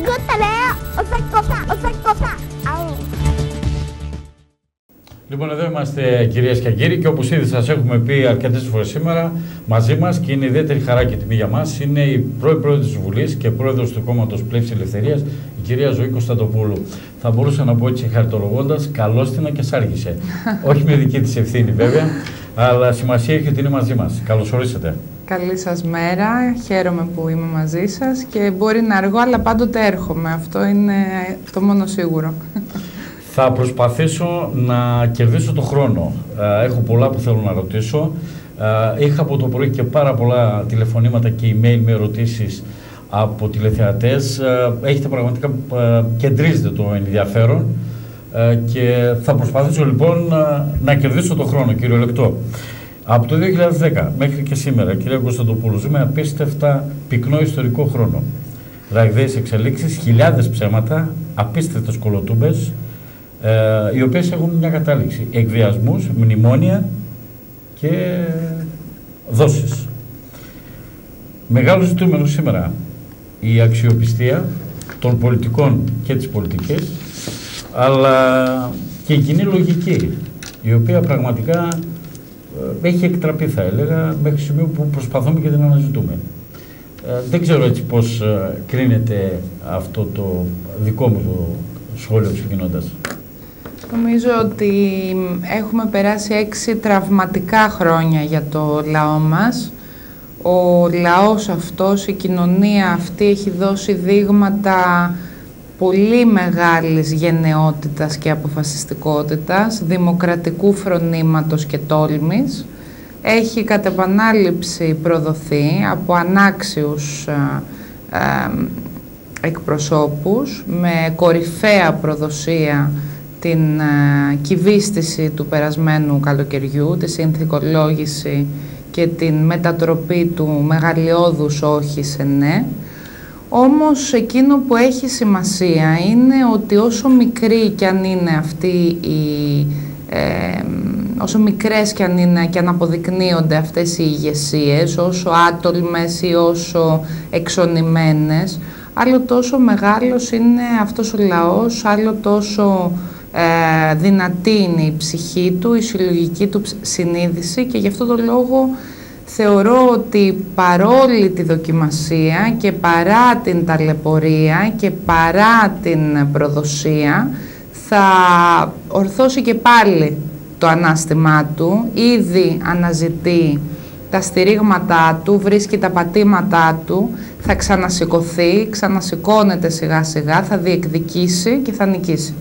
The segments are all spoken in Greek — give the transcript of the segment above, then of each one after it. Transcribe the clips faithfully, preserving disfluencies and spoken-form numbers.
gusta leer otra cosa, otra cosa. Au. Λοιπόν, εδώ είμαστε κυρίες και κύριοι και όπως ήδη σας έχουμε πει αρκετές φορές σήμερα, μαζί μας και είναι ιδιαίτερη χαρά και τιμή για μας είναι η πρώην πρόεδρος της Βουλής και πρόεδρος του κόμματος Πλεύσης Ελευθερίας, η κυρία Ζωή Κωνσταντοπούλου. Θα μπορούσα να πω έτσι χαριτολογώντας, καλώς την και σ' άργησε. Όχι με δική της ευθύνη βέβαια, αλλά σημασία έχει ότι είναι μαζί μας. Καλώς ορίσατε. Καλή σας μέρα, χαίρομαι που είμαι μαζί σας και μπορεί να αργώ, αλλά πάντοτε έρχομαι. Αυτό είναι το μόνο σίγουρο. Θα προσπαθήσω να κερδίσω το χρόνο. Έχω πολλά που θέλω να ρωτήσω. Είχα από το πρωί και πάρα πολλά τηλεφωνήματα και email με ερωτήσεις από τηλεθεατές. Έχετε πραγματικά, κεντρίζετε το ενδιαφέρον και θα προσπαθήσω λοιπόν να κερδίσω το χρόνο, κυριολεκτό. Από το δύο χιλιάδες δέκα μέχρι και σήμερα, κυρία Κωνσταντοπούλου, ζούμε απίστευτα πυκνό ιστορικό χρόνο. Ραγδαίες εξελίξεις, χιλιάδες ψέματα, απίστευτες κολοτούμπες, ε, οι οποίες έχουν μια κατάληξη. Εκβιασμούς, μνημόνια και δόσεις. Μεγάλο ζητούμενο σήμερα η αξιοπιστία των πολιτικών και της πολιτικής, αλλά και η κοινή λογική, η οποία πραγματικά έχει εκτραπεί, θα έλεγα, μέχρι σημείο που προσπαθούμε και την αναζητούμε. Ε, δεν ξέρω έτσι πώς ε, κρίνεται αυτό το δικό μου το σχόλιο ξεκινώντας. Νομίζω ότι έχουμε περάσει έξι τραυματικά χρόνια για το λαό μας. Ο λαός αυτός, η κοινωνία αυτή έχει δώσει δείγματα πολύ μεγάλης γενναιότητας και αποφασιστικότητας, δημοκρατικού φρονήματος και τόλμης. Έχει κατ' επανάληψη προδοθεί από ανάξιους ε, ε, εκπροσώπους με κορυφαία προδοσία την ε, κυβίστηση του περασμένου καλοκαιριού, τη συνθηκολόγηση και την μετατροπή του μεγαλειώδους όχι σε ναι. Όμως εκείνο που έχει σημασία είναι ότι όσο μικρή κι αν είναι αυτή η, ε, όσο μικρές κι αν είναι και αν αποδεικνύονται αυτές οι ηγεσίες, όσο άτολμες ή όσο εξονημένες, άλλο τόσο μεγάλος είναι αυτός ο λαός, άλλο τόσο ε, δυνατή είναι η ψυχή του, η συλλογική του συνείδηση και γι' αυτό το λόγο θεωρώ ότι παρόλη τη δοκιμασία και παρά την ταλαιπωρία και παρά την προδοσία θα ορθώσει και πάλι το ανάστημά του, ήδη αναζητεί τα στηρίγματά του, βρίσκει τα πατήματά του, θα ξανασηκωθεί, ξανασηκώνεται σιγά σιγά, θα διεκδικήσει και θα νικήσει.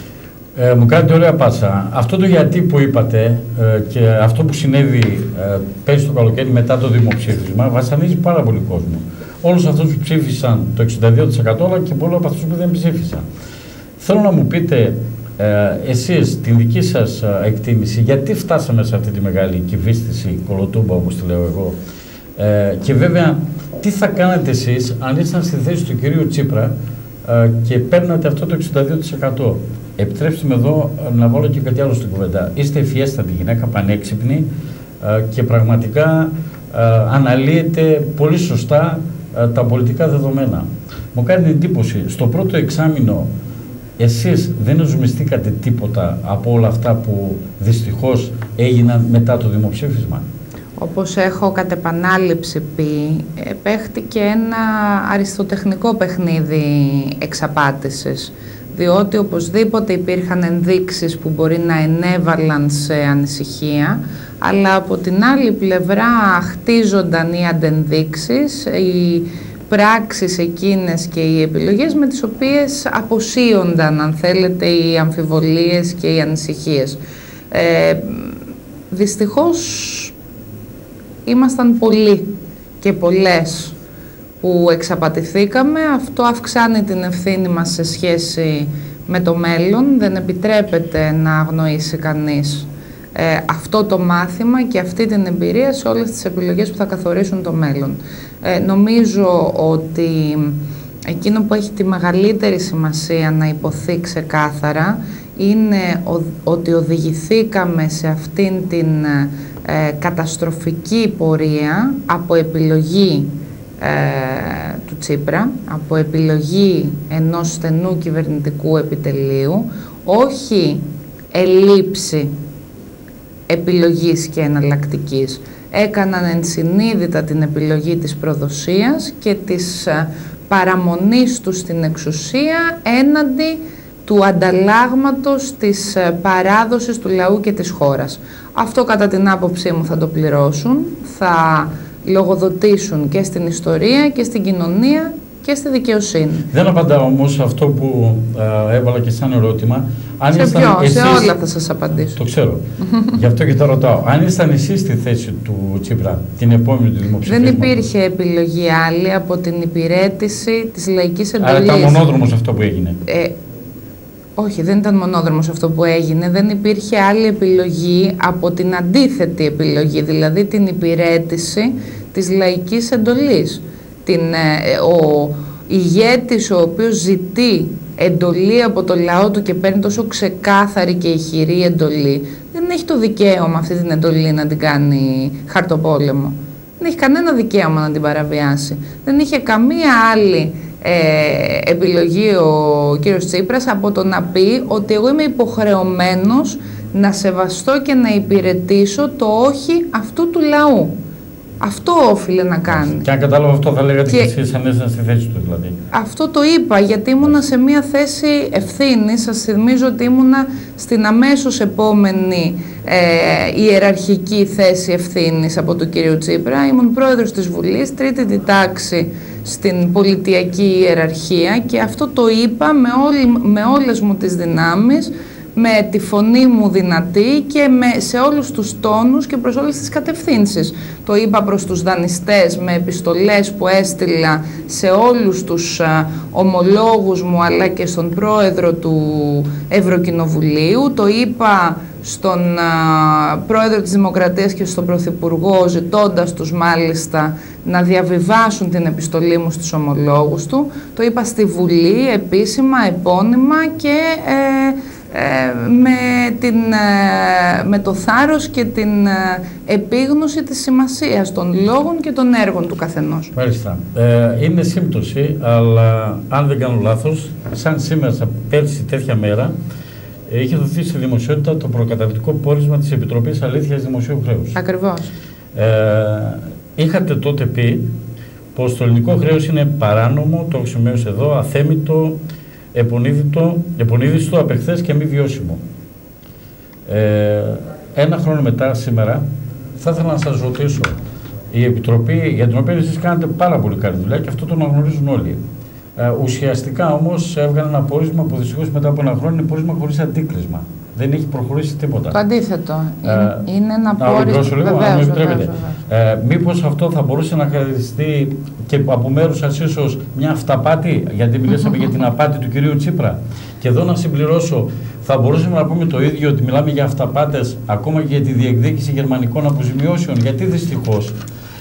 Ε, μου κάνετε ωραία πάσα. Αυτό το γιατί που είπατε ε, και αυτό που συνέβη ε, πέρυσι το καλοκαίρι μετά το δημοψήφισμα βασανίζει πάρα πολύ κόσμο. Όλους αυτούς που ψήφισαν το εξήντα δύο τοις εκατό αλλά και πολλοί από αυτούς που δεν ψήφισαν. Θέλω να μου πείτε ε, εσείς την δική σας ε, εκτίμηση γιατί φτάσαμε σε αυτή τη μεγάλη κυβίστηση, κολοτούμπα όπως τη λέω εγώ ε, και βέβαια τι θα κάνετε εσείς αν ήσασταν στη θέση του κυρίου Τσίπρα ε, και παίρνατε αυτό το εξήντα δύο τοις εκατό. Επιτρέψτε με εδώ να βάλω και κάτι άλλο στην κουβέντα. Είστε ευφιέστατη γυναίκα, πανέξυπνη ε, και πραγματικά ε, αναλύετε πολύ σωστά ε, τα πολιτικά δεδομένα. Μου κάνει εντύπωση, στο πρώτο εξάμηνο εσείς δεν ζουμιστήκατε τίποτα από όλα αυτά που δυστυχώς έγιναν μετά το δημοψήφισμα. Όπως έχω κατ' επανάληψη πει, παίχτηκε ένα αριστοτεχνικό παιχνίδι εξαπάτησης. Διότι οπωσδήποτε υπήρχαν ενδείξεις που μπορεί να ενέβαλαν σε ανησυχία, αλλά από την άλλη πλευρά χτίζονταν οι αντενδείξεις, οι πράξεις εκείνες και οι επιλογές με τις οποίες αποσύονταν, αν θέλετε, οι αμφιβολίες και οι ανησυχίες. Ε, δυστυχώς ήμασταν πολλοί και πολλές που εξαπατηθήκαμε. Αυτό αυξάνει την ευθύνη μας σε σχέση με το μέλλον. Δεν επιτρέπεται να αγνοήσει κανείς ε, αυτό το μάθημα και αυτή την εμπειρία σε όλες τις επιλογές που θα καθορίσουν το μέλλον. Ε, νομίζω ότι εκείνο που έχει τη μεγαλύτερη σημασία να υποθεί ξεκάθαρα είναι ο, ότι οδηγηθήκαμε σε αυτήν την ε, καταστροφική πορεία από επιλογή ε, του Τσίπρα, από επιλογή ενός στενού κυβερνητικού επιτελείου, όχι ελλείψη επιλογής και εναλλακτικής. Έκαναν ενσυνείδητα την επιλογή της προδοσίας και της παραμονής του στην εξουσία έναντι του ανταλλάγματος της παράδοσης του λαού και της χώρας. Αυτό κατά την άποψή μου θα το πληρώσουν, θα λογοδοτήσουν και στην ιστορία και στην κοινωνία και στη δικαιοσύνη. Δεν απαντάω όμως αυτό που ε, έβαλα και σαν ερώτημα. Αν σε ήσταν ποιο, εσείς, σε όλα θα σας απαντήσω. Το ξέρω. Γι' αυτό και το ρωτάω. Αν ήσταν εσείς στη θέση του Τσίπρα την επόμενη του δημοψηφίσματος. Δεν υπήρχε επιλογή άλλη από την υπηρέτηση της λαϊκής εντολής. Άρα ήταν μονόδρομος αυτό που έγινε. Ε, όχι, δεν ήταν μονόδρομος αυτό που έγινε. Δεν υπήρχε άλλη επιλογή από την αντίθετη επιλογή, δηλαδή την υπηρέτηση της λαϊκής εντολής. Την, ε, ο ηγέτης ο οποίος ζητεί εντολή από το λαό του και παίρνει τόσο ξεκάθαρη και ηχηρή εντολή, δεν έχει το δικαίωμα αυτή την εντολή να την κάνει χαρτοπόλεμο. Δεν έχει κανένα δικαίωμα να την παραβιάσει. Δεν είχε καμία άλλη ε, επιλογή ο κύριος Τσίπρας από το να πει ότι εγώ είμαι υποχρεωμένος να σεβαστώ και να υπηρετήσω το όχι αυτού του λαού. Αυτό όφιλε να κάνει. Και αν κατάλαβα αυτό θα λέγατε και, και εσείς αν ήσασταν στη θέση του δηλαδή. Αυτό το είπα γιατί ήμουνα σε μια θέση ευθύνης. Σας θυμίζω ότι ήμουνα στην αμέσως επόμενη ε, ιεραρχική θέση ευθύνης από τον κύριο Τσίπρα. Ήμουν πρόεδρος της Βουλής, τρίτη τη τάξη στην πολιτιακή ιεραρχία και αυτό το είπα με, όλη, με όλες μου τις δυνάμεις, με τη φωνή μου δυνατή και με, σε όλους τους τόνους και προς όλες τις κατευθύνσεις. Το είπα προς τους δανειστές με επιστολές που έστειλα σε όλους τους α, ομολόγους μου αλλά και στον πρόεδρο του Ευρωκοινοβουλίου. Το είπα στον α, πρόεδρο της Δημοκρατίας και στον πρωθυπουργό, ζητώντας τους μάλιστα να διαβιβάσουν την επιστολή μου στους ομολόγους του. Το είπα στη Βουλή επίσημα, επώνυμα και ε, Ε, με, την, ε, με το θάρρος και την ε, επίγνωση της σημασίας των λόγων και των έργων του καθενός. Μάλιστα. Ε, είναι σύμπτωση, αλλά αν δεν κάνω λάθος, σαν σήμερα, πέρσι τέτοια μέρα, ε, είχε δοθεί στη δημοσιότητα το προκαταρκτικό πόρισμα της Επιτροπής Αλήθειας Δημοσίου Χρέους. Ακριβώς. Ε, είχατε τότε πει πως το ελληνικό χρέος είναι παράνομο, το έχω σημειώσει εδώ, αθέμητο, επονίδιστο, απεχθές και μη βιώσιμο. Ε, ένα χρόνο μετά, σήμερα, θα ήθελα να σας ρωτήσω, η Επιτροπή για την οποία εσείς κάνετε πάρα πολύ καλή δουλειά και αυτό το αναγνωρίζουν όλοι. Ε, ουσιαστικά όμως έβγαλε ένα πόρισμα που δυστυχώς μετά από ένα χρόνο είναι πόρισμα χωρίς αντίκρισμα. Δεν έχει προχωρήσει τίποτα. Το αντίθετο. Ε, είναι, είναι ένα πόρισμα. Λίγο, βεβαίως, αν μου επιτρέπετε. Ε, μήπως αυτό θα μπορούσε να χαρακτηριστεί και από μέρους σας ίσως μια αυταπάτη, γιατί μιλήσαμε για την απάτη του κυρίου Τσίπρα. Και εδώ να συμπληρώσω, θα μπορούσαμε να πούμε το ίδιο, ότι μιλάμε για αυταπάτες ακόμα και για τη διεκδίκηση γερμανικών αποζημιώσεων. Γιατί δυστυχώς,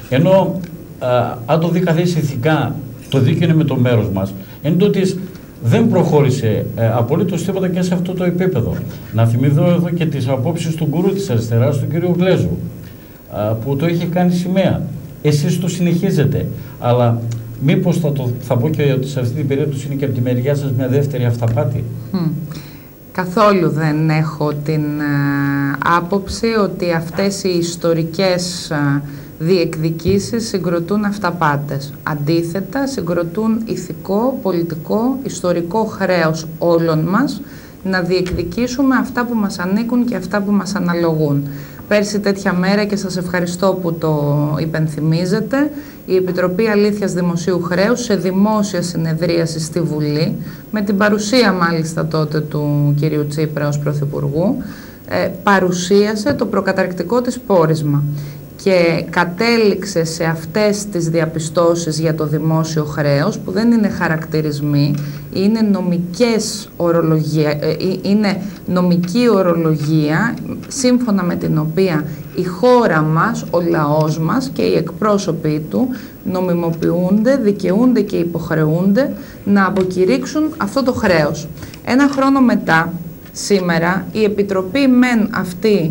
ενώ α, αν το δει καθώς ηθικά, το δίκαιο είναι με το μέρος μας, εν τούτης δεν προχώρησε ε, απολύτως τίποτα και σε αυτό το επίπεδο. Να θυμηθώ εδώ και τις απόψεις του γκουρού της αριστεράς, του κ. Γλέζου, α, που το είχε κάνει σημαία. Εσείς το συνεχίζετε, αλλά μήπως θα, το, θα πω και ότι σε αυτή την περίπτωση είναι και από τη μεριά σας μια δεύτερη αυταπάτη. Mm. Καθόλου δεν έχω την α, άποψη ότι αυτές οι ιστορικές α, διεκδικήσεις συγκροτούν αυταπάτες. Αντίθετα, συγκροτούν ηθικό, πολιτικό, ιστορικό χρέος όλων μας να διεκδικήσουμε αυτά που μας ανήκουν και αυτά που μας αναλογούν. Πέρσι τέτοια μέρα, και σας ευχαριστώ που το υπενθυμίζετε, η Επιτροπή Αλήθειας Δημοσίου Χρέους σε δημόσια συνεδρίαση στη Βουλή, με την παρουσία μάλιστα τότε του κυρίου Τσίπρα ως Πρωθυπουργού, ε, παρουσίασε το προκαταρκτικό της πόρισμα και κατέληξε σε αυτές τις διαπιστώσεις για το δημόσιο χρέος, που δεν είναι χαρακτηρισμοί, είναι νομικές ορολογία, είναι νομική ορολογία σύμφωνα με την οποία η χώρα μας, ο λαός μας και οι εκπρόσωποι του νομιμοποιούνται, δικαιούνται και υποχρεούνται να αποκηρύξουν αυτό το χρέος. Ένα χρόνο μετά, σήμερα, η Επιτροπή μεν αυτή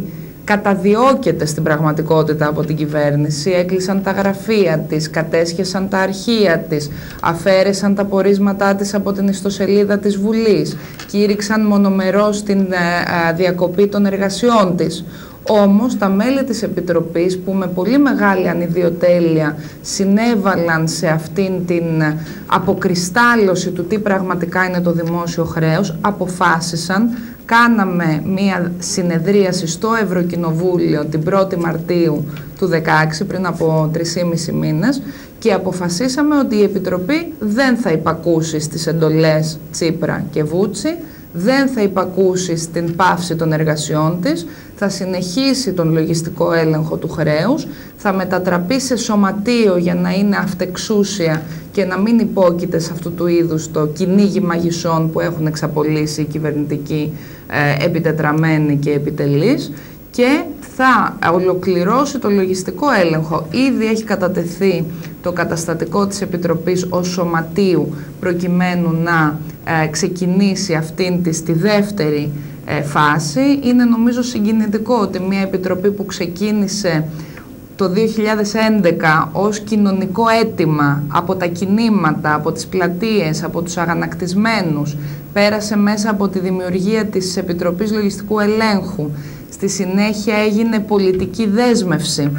καταδιώκεται στην πραγματικότητα από την κυβέρνηση. Έκλεισαν τα γραφεία της, κατέσχεσαν τα αρχεία της, αφαίρεσαν τα πορίσματά της από την ιστοσελίδα της Βουλής, κήρυξαν μονομερώς την ε, διακοπή των εργασιών της. Όμως τα μέλη της Επιτροπής, που με πολύ μεγάλη ανιδιοτέλεια συνέβαλαν σε αυτήν την αποκριστάλλωση του τι πραγματικά είναι το δημόσιο χρέος, αποφάσισαν, κάναμε μία συνεδρίαση στο Ευρωκοινοβούλιο την πρώτη Μαρτίου του δύο χιλιάδες δεκαέξι, πριν από τρεις και μισό μήνες, και αποφασίσαμε ότι η Επιτροπή δεν θα υπακούσει στις εντολές Τσίπρα και Βούτσι, δεν θα υπακούσει στην πάυση των εργασιών της, θα συνεχίσει τον λογιστικό έλεγχο του χρέους, θα μετατραπεί σε σωματείο για να είναι αυτεξούσια και να μην υπόκειται σε αυτού του είδους το κυνήγι μαγισσών που έχουν εξαπολύσει οι κυβερνητικοί ε, επιτετραμένοι και επιτελείς, και θα ολοκληρώσει το λογιστικό έλεγχο. Ήδη έχει κατατεθεί το καταστατικό της Επιτροπής ως σωματείου προκειμένου να ε, ξεκινήσει αυτήν της τη δεύτερη ε, φάση. Είναι νομίζω συγκινητικό ότι μια Επιτροπή που ξεκίνησε το δύο χιλιάδες έντεκα ως κοινωνικό αίτημα από τα κινήματα, από τις πλατείες, από τους αγανακτισμένους, πέρασε μέσα από τη δημιουργία της Επιτροπής Λογιστικού Ελέγχου, στη συνέχεια έγινε πολιτική δέσμευση,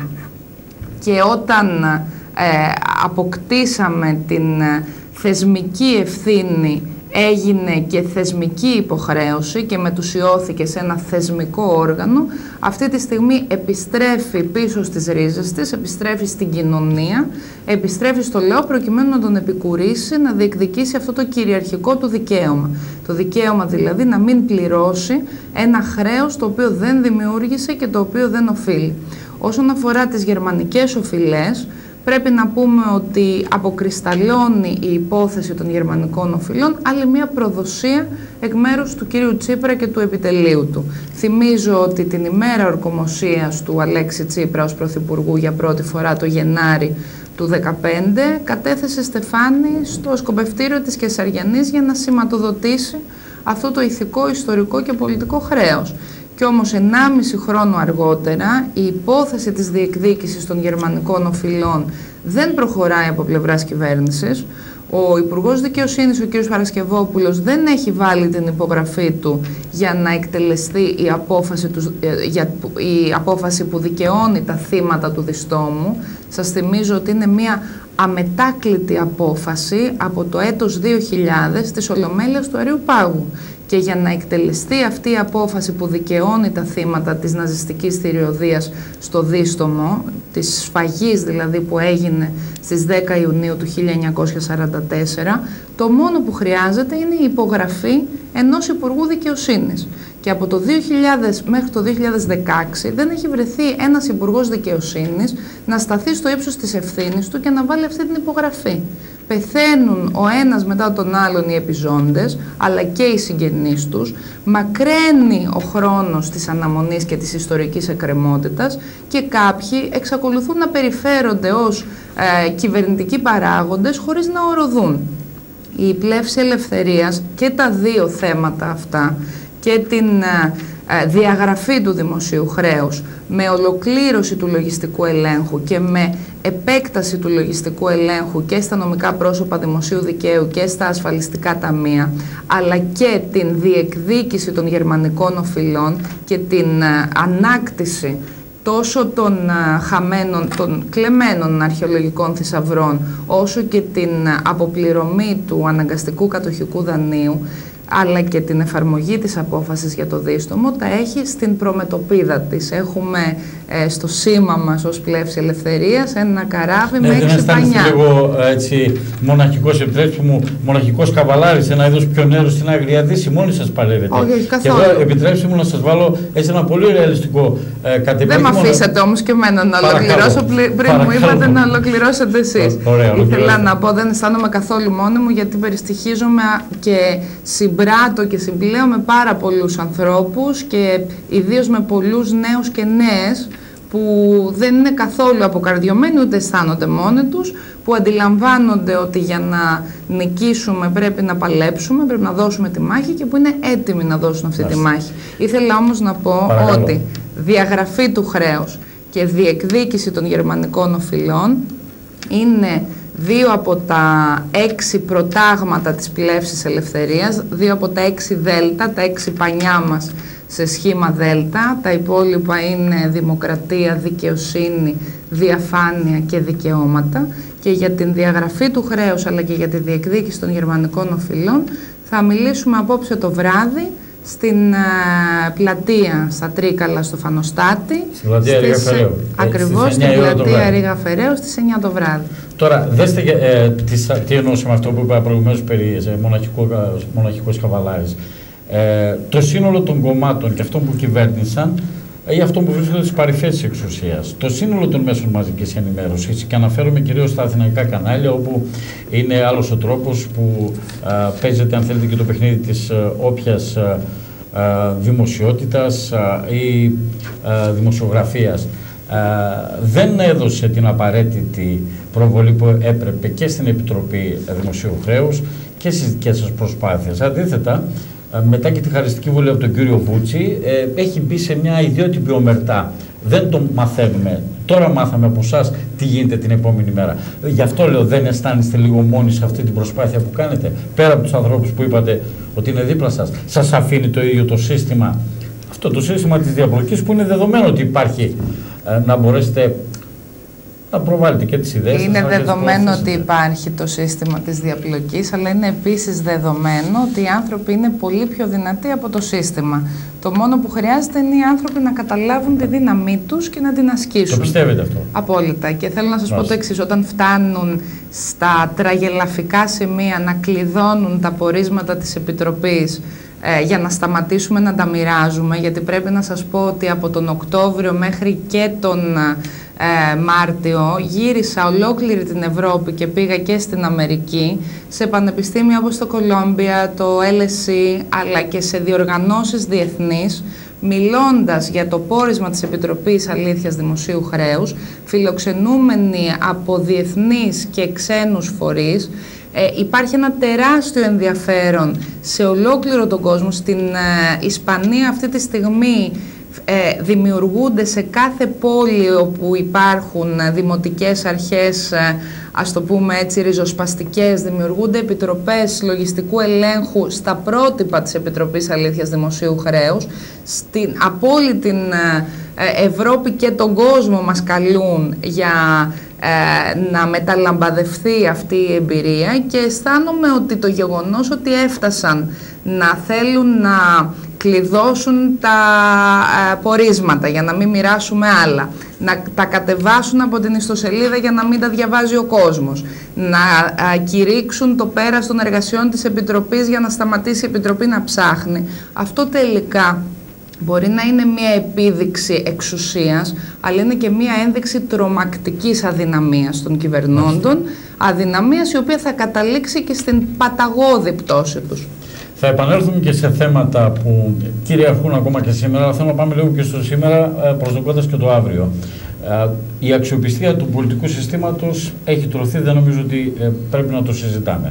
και όταν ε, αποκτήσαμε την ε, θεσμική ευθύνη, έγινε και θεσμική υποχρέωση και μετουσιώθηκε σε ένα θεσμικό όργανο. Αυτή τη στιγμή επιστρέφει πίσω στις ρίζες της, επιστρέφει στην κοινωνία, επιστρέφει στο λαό προκειμένου να τον επικουρήσει, να διεκδικήσει αυτό το κυριαρχικό του δικαίωμα. Το δικαίωμα δηλαδή να μην πληρώσει ένα χρέος το οποίο δεν δημιούργησε και το οποίο δεν οφείλει. Όσον αφορά τις γερμανικές οφειλές, πρέπει να πούμε ότι αποκρισταλλώνει η υπόθεση των γερμανικών οφειλών άλλη μια προδοσία εκ μέρους του κύριου Τσίπρα και του επιτελείου του. Θυμίζω ότι την ημέρα ορκομοσίας του Αλέξη Τσίπρα ως Πρωθυπουργού για πρώτη φορά το Γενάρη του δύο χιλιάδες δεκαπέντε κατέθεσε στεφάνι στο σκοπευτήριο της Κεσαριανής για να σηματοδοτήσει αυτό το ηθικό, ιστορικό και πολιτικό χρέος. Κι όμως ενάμιση χρόνο αργότερα η υπόθεση της διεκδίκησης των γερμανικών οφειλών δεν προχωράει από πλευράς κυβέρνησης. Ο Υπουργός Δικαιοσύνης, ο κ. Παρασκευόπουλος, δεν έχει βάλει την υπογραφή του για να εκτελεστεί η απόφαση, του, για, η απόφαση που δικαιώνει τα θύματα του διστόμου. Σας θυμίζω ότι είναι μια αμετάκλητη απόφαση από το έτος δύο χιλιάδες της Ολομέλειας του Αριού Πάγου. Και για να εκτελεστεί αυτή η απόφαση που δικαιώνει τα θύματα της ναζιστικής θηριωδίας στο Δίστομο, της σφαγής δηλαδή που έγινε στις δέκα Ιουνίου του χίλια εννιακόσια σαράντα τέσσερα, το μόνο που χρειάζεται είναι η υπογραφή ενός Υπουργού Δικαιοσύνης. Και από το δύο χιλιάδες μέχρι το δύο χιλιάδες δεκαέξι δεν έχει βρεθεί ένας Υπουργός Δικαιοσύνης να σταθεί στο ύψος της ευθύνης του και να βάλει αυτή την υπογραφή. Πεθαίνουν ο ένας μετά τον άλλον οι επιζώντες, αλλά και οι συγγενείς τους, μακραίνει ο χρόνος της αναμονής και της ιστορικής εκκρεμότητας και κάποιοι εξακολουθούν να περιφέρονται ως ε, κυβερνητικοί παράγοντες χωρίς να ορωδούν. Η πλεύση ελευθερίας και τα δύο θέματα αυτά, και την ε, διαγραφή του δημοσίου χρέους με ολοκλήρωση του λογιστικού ελέγχου και με επέκταση του λογιστικού ελέγχου και στα νομικά πρόσωπα δημοσίου δικαίου και στα ασφαλιστικά ταμεία, αλλά και την διεκδίκηση των γερμανικών οφειλών και την ε, ανάκτηση τόσο των uh, χαμένων, των κλεμμένων αρχαιολογικών θησαυρών, όσο και την uh, αποπληρωμή του αναγκαστικού κατοχικού δανείου, αλλά και την εφαρμογή της απόφασης για το Δίστομο, τα έχει στην προμετωπίδα της. Έχουμε ε, στο σήμα μας ως πλεύση ελευθερίας ένα καράβι ναι, με έξι πανιά. Δεν λίγο έτσι μοναχικός, επιτρέψτε μου, μοναχικός καβαλάρης, ένα είδος πιονέρου στην Άγρια Δύση, μόνοι σας παλεύετε. Όχι, όχι καθόλου. Και εδώ επιτρέψτε μου να σας βάλω έτσι ένα πολύ ρεαλιστικό ε, κατεπήγημα. Δεν με αφήσατε όμως και εμένα να ολοκληρώσω πριν παρακαλώ. Μου είπατε να ολοκληρώσετε εσείς. Ωραία, ήθελα να πω, δεν αισθάνομαι καθόλου μόνη μου, γιατί περιστοιχίζομαι και συμπράττω και συμπλέω με πάρα πολλούς ανθρώπους και ιδίως με πολλούς νέους και νέες που δεν είναι καθόλου αποκαρδιωμένοι ούτε αισθάνονται μόνοι τους, που αντιλαμβάνονται ότι για να νικήσουμε πρέπει να παλέψουμε, πρέπει να δώσουμε τη μάχη και που είναι έτοιμοι να δώσουν αυτή Άς. τη μάχη. Ήθελα όμως να πω Παρακαλώ. ότι διαγραφή του χρέους και διεκδίκηση των γερμανικών οφειλών είναι δύο από τα έξι προτάγματα της πλεύσης ελευθερίας, δύο από τα έξι δέλτα, τα έξι πανιά μας σε σχήμα δέλτα. Τα υπόλοιπα είναι δημοκρατία, δικαιοσύνη, διαφάνεια και δικαιώματα. Και για την διαγραφή του χρέους αλλά και για τη διεκδίκηση των γερμανικών οφειλών θα μιλήσουμε απόψε το βράδυ στην uh, πλατεία στα Τρίκαλα στο Φανοστάτη. Στην πλατεία Ρήγα Φεραίου. Ακριβώς, στην πλατεία Ρήγα Φεραίου στις εννιά το βράδυ. Τώρα, δέστε ε, τι, τι εννοούσα με αυτό που είπα προηγουμένως περί ε, μοναχικό, μοναχικός καβαλάρης. Ε, το σύνολο των κομμάτων και αυτών που κυβέρνησαν ή αυτών που βρίσκονται στις παρυφές της εξουσίας, το σύνολο των μέσων μαζικής ενημέρωσης, και αναφέρομαι κυρίως στα αθηναϊκά κανάλια, όπου είναι άλλος ο τρόπος που α, παίζεται, αν θέλετε, και το παιχνίδι της α, όποιας α, α, δημοσιότητας α, ή α, δημοσιογραφίας, α, δεν έδωσε την απαραίτητη προβολή που έπρεπε και στην Επιτροπή Δημοσίου Χρέους και στις δικές σας προσπάθειες. Αντίθετα, μετά και τη χαριστική βολή από τον κύριο Βούτσι, ε, έχει μπει σε μια ιδιότυπη ομερτά. Δεν το μαθαίνουμε. Τώρα μάθαμε από εσάς τι γίνεται την επόμενη μέρα. Γι' αυτό λέω, δεν αισθάνεστε λίγο μόνοι σε αυτή την προσπάθεια που κάνετε? Πέρα από τους ανθρώπους που είπατε ότι είναι δίπλα σας, σας αφήνει το ίδιο το σύστημα, αυτό το σύστημα της διαπλοκής που είναι δεδομένο ότι υπάρχει, ε, να μπορέσετε να προβάλλετε και τις ιδέες. Είναι δεδομένο ότι υπάρχει το σύστημα της διαπλοκής, αλλά είναι επίσης δεδομένο ότι οι άνθρωποι είναι πολύ πιο δυνατοί από το σύστημα. Το μόνο που χρειάζεται είναι οι άνθρωποι να καταλάβουν τη δύναμή τους και να την ασκήσουν. Το πιστεύετε αυτό? Απόλυτα. Και θέλω να σας Μάλιστα. πω το εξής. Όταν φτάνουν στα τραγελαφικά σημεία να κλειδώνουν τα πορίσματα της Επιτροπής ε, για να σταματήσουμε να τα μοιράζουμε, γιατί πρέπει να σας πω ότι από τον Οκτώβριο μέχρι και τον Ε, Μάρτιο γύρισα ολόκληρη την Ευρώπη και πήγα και στην Αμερική σε πανεπιστήμια όπως το Κολόμπια, το Ελ Ες Σι, αλλά και σε διοργανώσεις διεθνείς, μιλώντας για το πόρισμα της Επιτροπής Αλήθειας Δημοσίου Χρέους, φιλοξενούμενοι από διεθνείς και ξένους φορείς. Ε, υπάρχει ένα τεράστιο ενδιαφέρον σε ολόκληρο τον κόσμο. Στην ε, Ισπανία αυτή τη στιγμή Ε, δημιουργούνται σε κάθε πόλη όπου υπάρχουν δημοτικές αρχές, ε, ας το πούμε έτσι, ριζοσπαστικές, δημιουργούνται επιτροπές λογιστικού ελέγχου στα πρότυπα της Επιτροπής Αλήθειας Δημοσίου Χρέους. Στην, από όλη την ε, Ευρώπη και τον κόσμο μας καλούν για ε, να μεταλαμπαδευτεί αυτή η εμπειρία, και αισθάνομαι ότι το γεγονός ότι έφτασαν να θέλουν να κλειδώσουν τα ε, πορίσματα για να μην μοιράσουμε άλλα, να τα κατεβάσουν από την ιστοσελίδα για να μην τα διαβάζει ο κόσμος, να ε, κηρύξουν το πέρας των εργασιών της Επιτροπής για να σταματήσει η Επιτροπή να ψάχνει. Αυτό τελικά μπορεί να είναι μια επίδειξη εξουσίας, αλλά είναι και μια ένδειξη τρομακτικής αδυναμίας των κυβερνώντων, αδυναμίας η οποία θα καταλήξει και στην παταγώδη πτώση τους. Θα επανέλθουμε και σε θέματα που κυριαρχούν ακόμα και σήμερα, αλλά θέλω να πάμε λίγο και στο σήμερα, προσδοκώντας και το αύριο. Η αξιοπιστία του πολιτικού συστήματος έχει τρωθεί, δεν νομίζω ότι πρέπει να το συζητάμε.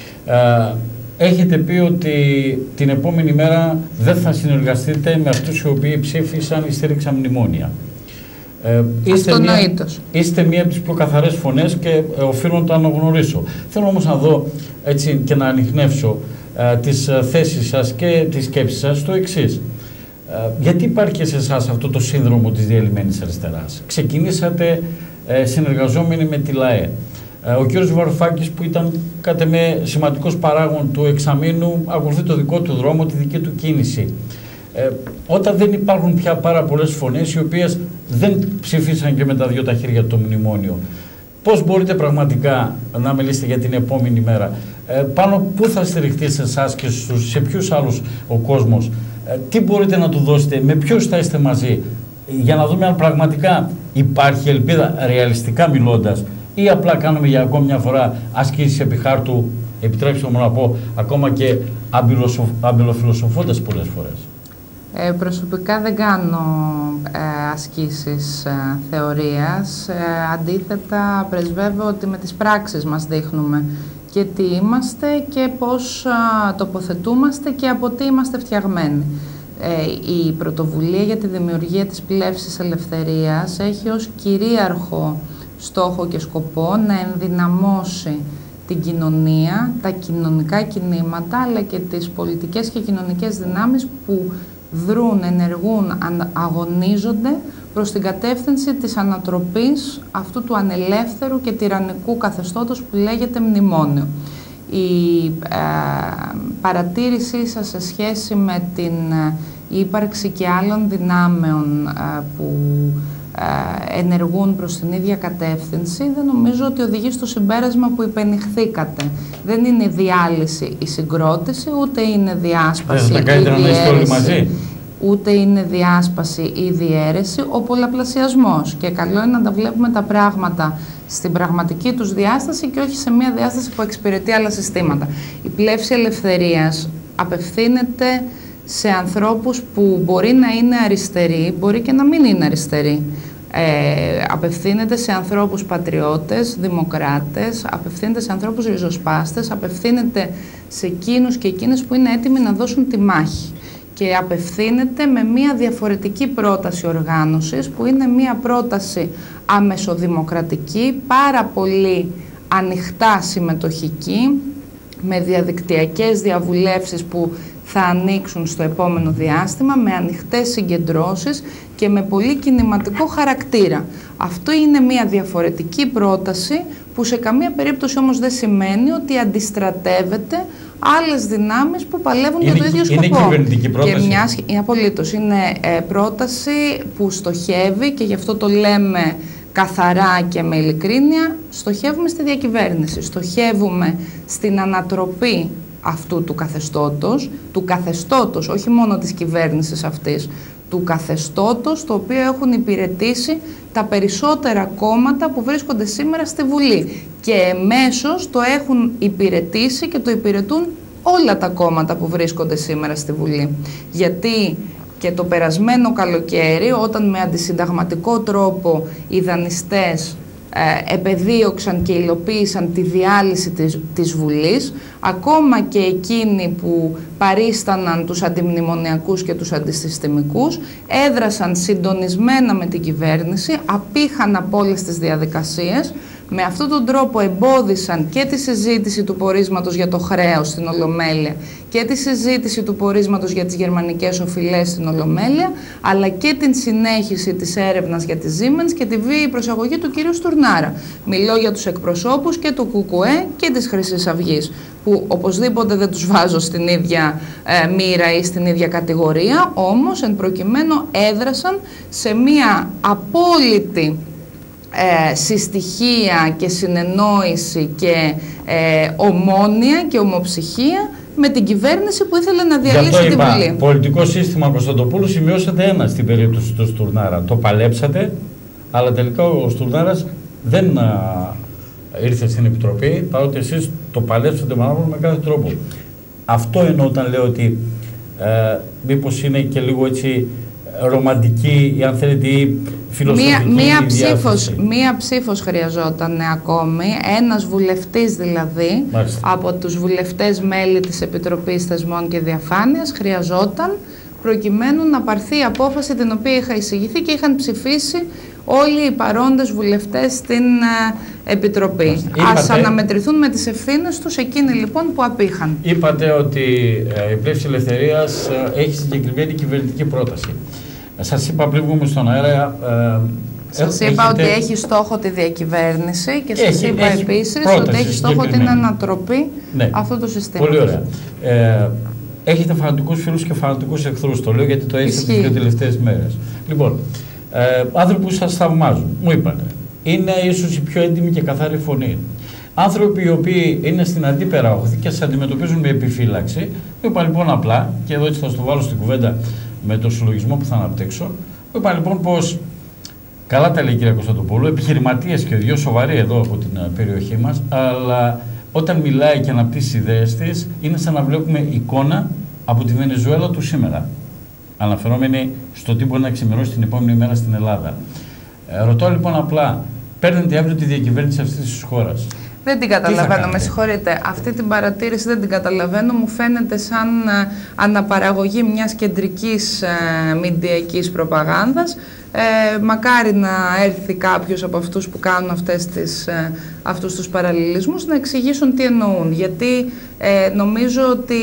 Έχετε πει ότι την επόμενη μέρα δεν θα συνεργαστείτε με αυτούς οι οποίοι ψήφισαν ή στήριξαν μνημόνια. Ε, είστε, μία, είστε μία από τις πιο καθαρές φωνές και ε, οφείλω να το αναγνωρίσω. Θέλω όμως να δω έτσι, και να ανιχνεύσω ε, τις ε, θέσεις σας και τις σκέψεις σας στο εξής. Ε, γιατί υπάρχει και σε εσάς αυτό το σύνδρομο της διαλυμένης αριστεράς? Ξεκινήσατε ε, συνεργαζόμενοι με τη ΛΑΕ. Ε, ο κ. Βαρουφάκης, που ήταν κατά με σημαντικός παράγων του εξαμήνου, ακολουθεί το δικό του δρόμο, τη δική του κίνηση. Ε, όταν δεν υπάρχουν πια πάρα πολλές φωνές οι οποίες δεν ψηφίσαν και με τα δυο τα χέρια το μνημόνιο, πώς μπορείτε πραγματικά να μιλήσετε για την επόμενη μέρα? Ε, πάνω πού θα στηριχτεί σε εσάς και στους, σε ποιους άλλους ο κόσμος? Ε, τι μπορείτε να του δώσετε, με ποιους θα είστε μαζί, για να δούμε αν πραγματικά υπάρχει ελπίδα, ρεαλιστικά μιλώντας, ή απλά κάνουμε για ακόμη μια φορά ασκήσεις επί χάρτου, επιτρέψτε μου να πω, ακόμα και αμπελοφιλοσοφώντας πολλές φορές? Ε, προσωπικά δεν κάνω ε, ασκήσεις ε, θεωρίας. Ε, αντίθετα, πρεσβεύω ότι με τις πράξεις μας δείχνουμε και τι είμαστε και πώς ε, τοποθετούμαστε και από τι είμαστε φτιαγμένοι. η πρωτοβουλία για τη δημιουργία της Πλεύσης Ελευθερίας έχει ως κυρίαρχο στόχο και σκοπό να ενδυναμώσει την κοινωνία, τα κοινωνικά κινήματα, αλλά και τις πολιτικές και κοινωνικές δυνάμεις που δρούν, ενεργούν, αγωνίζονται προς την κατεύθυνση της ανατροπής αυτού του ανελεύθερου και τυραννικού καθεστώτος που λέγεται μνημόνιο. Η ε, παρατήρησή σας σε σχέση με την ε, ύπαρξη και άλλων δυνάμεων ε, που ε, ενεργούν προς την ίδια κατεύθυνση, δεν νομίζω ότι οδηγεί στο συμπέρασμα που υπενηχθήκατε. Δεν είναι διάλυση η συγκρότηση, ούτε είναι διάσπαση η διαίρεση, ούτε είναι διάσπαση ή διαίρεση, ο πολλαπλασιασμός. Και καλό είναι να τα βλέπουμε τα πράγματα στην πραγματική τους διάσταση και όχι σε μια διάσταση που εξυπηρετεί άλλα συστήματα. Η Πλεύση Ελευθερίας απευθύνεται σε ανθρώπους που μπορεί να είναι αριστεροί, μπορεί και να μην είναι αριστεροί. Ε, απευθύνεται σε ανθρώπους πατριώτες, δημοκράτες, απευθύνεται σε ανθρώπους ριζοσπάστες, απευθύνεται σε εκείνους και εκείνες που είναι έτοιμοι να δώσουν τη μάχη. Και απευθύνεται με μια διαφορετική πρόταση οργάνωσης, που είναι μια πρόταση αμεσοδημοκρατική, πάρα πολύ ανοιχτά συμμετοχική, με διαδικτυακές διαβουλεύσεις που θα ανοίξουν στο επόμενο διάστημα, με ανοιχτές συγκεντρώσεις και με πολύ κινηματικό χαρακτήρα. Αυτό είναι μια διαφορετική πρόταση που σε καμία περίπτωση όμως δεν σημαίνει ότι αντιστρατεύεται άλλες δυνάμεις που παλεύουν είναι, για το ίδιο σκοπό. Είναι κυβερνητική πρόταση. Και μιας, είναι απολύτως. Είναι ε, πρόταση που στοχεύει, και γι' αυτό το λέμε καθαρά και με ειλικρίνεια, στοχεύουμε στη διακυβέρνηση. Στοχεύουμε στην ανατροπή αυτού του καθεστώτος, του καθεστώτος, όχι μόνο της κυβέρνησης αυτής, του καθεστώτος, το οποίο έχουν υπηρετήσει τα περισσότερα κόμματα που βρίσκονται σήμερα στη Βουλή. Και εμέσως το έχουν υπηρετήσει και το υπηρετούν όλα τα κόμματα που βρίσκονται σήμερα στη Βουλή. Γιατί και το περασμένο καλοκαίρι, όταν με αντισυνταγματικό τρόπο οι δανειστές ε, επεδίωξαν και υλοποίησαν τη διάλυση της, της Βουλής, ακόμα και εκείνοι που παρίσταναν τους αντιμνημονιακούς και τους αντισυστημικούς, έδρασαν συντονισμένα με την κυβέρνηση, απήχαν από όλες τις διαδικασίες. Με αυτόν τον τρόπο εμπόδισαν και τη συζήτηση του πορίσματος για το χρέος στην Ολομέλεια και τη συζήτηση του πορίσματος για τις γερμανικές οφειλές στην Ολομέλεια, αλλά και την συνέχιση της έρευνας για τη Siemens και τη βίαιη προσαγωγή του κυρίου Στουρνάρα. Μιλώ για τους εκπροσώπους και του ΚΚΕ και της Χρυσής Αυγής, που οπωσδήποτε δεν τους βάζω στην ίδια ε, μοίρα ή στην ίδια κατηγορία, όμως εν προκειμένου έδρασαν σε μία απόλυτη Ε, συστοιχεία και συνεννόηση και ε, ομόνοια και ομοψυχία με την κυβέρνηση που ήθελε να διαλύσει την Βουλή. Πολιτικό σύστημα Κωνσταντοπούλου, σημειώσατε ένα στην περίπτωση του Στουρνάρα. Το παλέψατε, αλλά τελικά ο Στουρνάρας δεν α, ήρθε στην Επιτροπή, παρότι εσείς το παλέψατε με κάθε τρόπο. Αυτό εννοώ όταν λέω ότι ε, μήπως είναι και λίγο έτσι ρομαντική ή αν θέλετε ή φιλοσοφική μία, μία, ψήφος, μία ψήφος χρειαζόταν ακόμη, ένας βουλευτής δηλαδή, Μάλιστα. από τους βουλευτές μέλη της Επιτροπής Θεσμών και Διαφάνειας χρειαζόταν προκειμένου να πάρθει η απόφαση την οποία είχα εισηγηθεί και είχαν ψηφίσει όλοι οι παρόντες βουλευτές στην ε, Επιτροπή. Είπατε, Ας αναμετρηθούν με τις ευθύνες τους εκείνοι λοιπόν που απήχαν. Είπατε ότι ε, η Πλεύση Ελευθερίας ε, έχει συγκεκριμένη κυβερνητική πρόταση. Σας είπα πριν βγούμε στον αέρα... Ε, σας είπα έχετε... ότι έχει στόχο τη διακυβέρνηση και σας έχει, είπα έχει επίσης ότι έχει στόχο την ανατροπή ναι. αυτού του συστήματος. Πολύ ωραία. Ε, έχετε φανατικούς φίλους και φανατικούς εχθρούς, το λέω γιατί το έχετε τις δύο τελευταίες μέρες. Λοιπόν, ε, άνθρωποι που σας θαυμάζουν, μου είπατε, είναι ίσως η πιο έντιμη και καθαρή φωνή. Άνθρωποι οι οποίοι είναι στην αντίπερα όχθη και σας αντιμετωπίζουν με επιφύλαξη, μου είπα λοιπόν απλά, και εδώ έτσι θα στο βάλω στην κουβέντα με το συλλογισμό που θα αναπτύξω, μου είπα λοιπόν πως, καλά τα λέει η κυρία Κωνσταντοπούλου, επιχειρηματίες και δυο σοβαροί εδώ από την περιοχή μας, αλλά όταν μιλάει και αναπτύσσει ιδέες της, είναι σαν να βλέπουμε εικόνα από τη Βενεζουέλα του σήμερα. Αναφερόμενοι στο τι μπορεί να ξημερώσει την επόμενη μέρα στην Ελλάδα. Ε, ρωτώ λοιπόν απλά, παίρνετε αύριο τη διακυβέρνηση αυτής της χώρας? Δεν την καταλαβαίνω, με συγχωρείτε. Αυτή την παρατήρηση δεν την καταλαβαίνω. Μου φαίνεται σαν ε, αναπαραγωγή μιας κεντρικής ε, μηντιακής προπαγάνδας. Ε, μακάρι να έρθει κάποιος από αυτούς που κάνουν αυτές τις, ε, αυτούς τους παραλληλισμούς να εξηγήσουν τι εννοούν. Γιατί ε, νομίζω ότι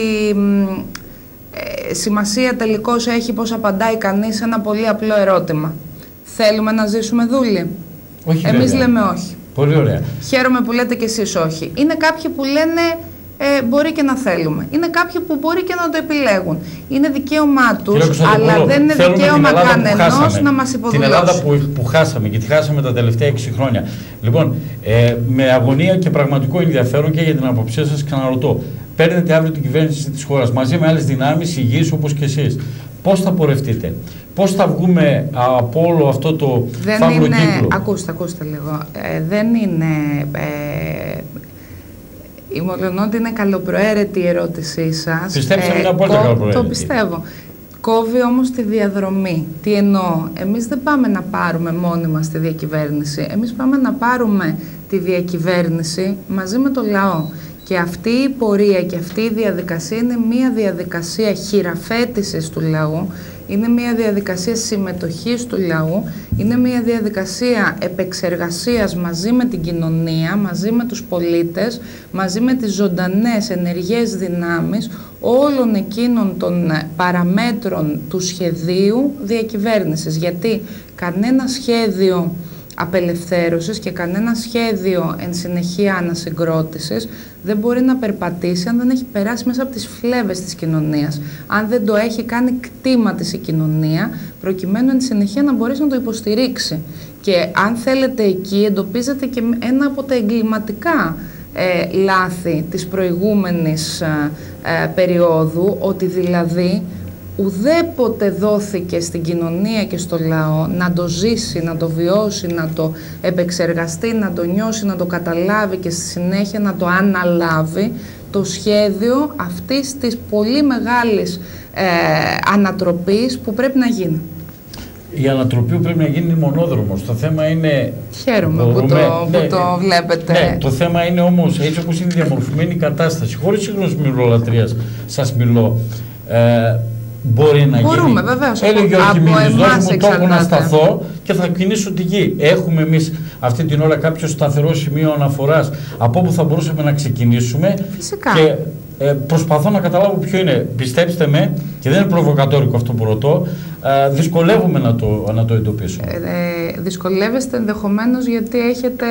ε, σημασία τελικώς έχει πώς απαντάει κανείς σε ένα πολύ απλό ερώτημα. Θέλουμε να ζήσουμε δούλοι? Όχι, Εμείς βέβαια. λέμε όχι. Πολύ ωραία. Χαίρομαι που λέτε κι εσείς όχι. Είναι κάποιοι που λένε ε, μπορεί και να θέλουμε. Είναι κάποιοι που μπορεί και να το επιλέγουν. Είναι δικαίωμά τους, αλλά δεν είναι δικαίωμα κανενός να μας υποδουλώσει. Την Ελλάδα που, που χάσαμε και τη χάσαμε τα τελευταία έξι χρόνια. Λοιπόν, ε, με αγωνία και πραγματικό ενδιαφέρον και για την αποψία σας, ξαναρωτώ. Παίρνετε αύριο την κυβέρνηση της χώρας μαζί με άλλες δυνάμεις υγιείς όπως και εσείς. Πώς θα πορευτείτε? Πώς θα βγούμε από όλο αυτό το δεν φαύλο είναι, κύκλο? Ακούστε, ακούστε λίγο. Ε, δεν είναι... Ε, η μολονότι είναι καλοπροαίρετη η ερώτησή σας. Πιστέψτε με, είναι ε, απόλυτα κο, καλοπροαίρετη. Το πιστεύω. Κόβει όμως τη διαδρομή. Τι εννοώ? Εμείς δεν πάμε να πάρουμε μόνοι μας τη διακυβέρνηση. Εμείς πάμε να πάρουμε τη διακυβέρνηση μαζί με το λαό. Και αυτή η πορεία και αυτή η διαδικασία είναι μια διαδικασία χειραφέτησης του λαού, είναι μια διαδικασία συμμετοχής του λαού, είναι μια διαδικασία επεξεργασίας μαζί με την κοινωνία, μαζί με τους πολίτες, μαζί με τις ζωντανές ενεργές δυνάμεις όλων εκείνων των παραμέτρων του σχεδίου διακυβέρνησης. Γιατί κανένα σχέδιο απελευθέρωσης και κανένα σχέδιο εν συνεχεία ανασυγκρότησης δεν μπορεί να περπατήσει αν δεν έχει περάσει μέσα από τις φλέβες της κοινωνίας. Αν δεν το έχει κάνει κτήμα της η κοινωνία, προκειμένου εν συνεχεία να μπορέσει να το υποστηρίξει. Και αν θέλετε εκεί εντοπίζετε και ένα από τα εγκληματικά ε, λάθη της προηγούμενης ε, ε, περίοδου, ότι δηλαδή ουδέποτε δόθηκε στην κοινωνία και στο λαό να το ζήσει, να το βιώσει, να το επεξεργαστεί, να το νιώσει, να το καταλάβει και στη συνέχεια να το αναλάβει το σχέδιο αυτής της πολύ μεγάλης ε, ανατροπής που πρέπει να γίνει. Η ανατροπή που πρέπει να γίνει είναι μονόδρομος. Το θέμα είναι... Χαίρομαι μπορούμε, που, το, ναι, που το βλέπετε. Ναι, το θέμα είναι όμως έτσι όπως είναι διαμορφωμένη η κατάσταση. Χωρίς συγγνώμη μιλολατρίας σας μιλώ. Ε, Μπορεί να Μπορούμε, γίνει. Βεβαίως, έλεγε ο Αρχιμίδης, δώσ' μου τόπο να σταθώ και θα κινήσω τη γη. Έχουμε εμείς αυτή την ώρα κάποιο σταθερό σημείο αναφοράς από όπου θα μπορούσαμε να ξεκινήσουμε? Φυσικά. Και ε, προσπαθώ να καταλάβω ποιο είναι. Πιστέψτε με, και δεν είναι προβοκατόρικο αυτό που ρωτώ, ε, δυσκολεύομαι να το, να το εντοπίσω. Ε, ε, δυσκολεύεστε ενδεχομένως γιατί έχετε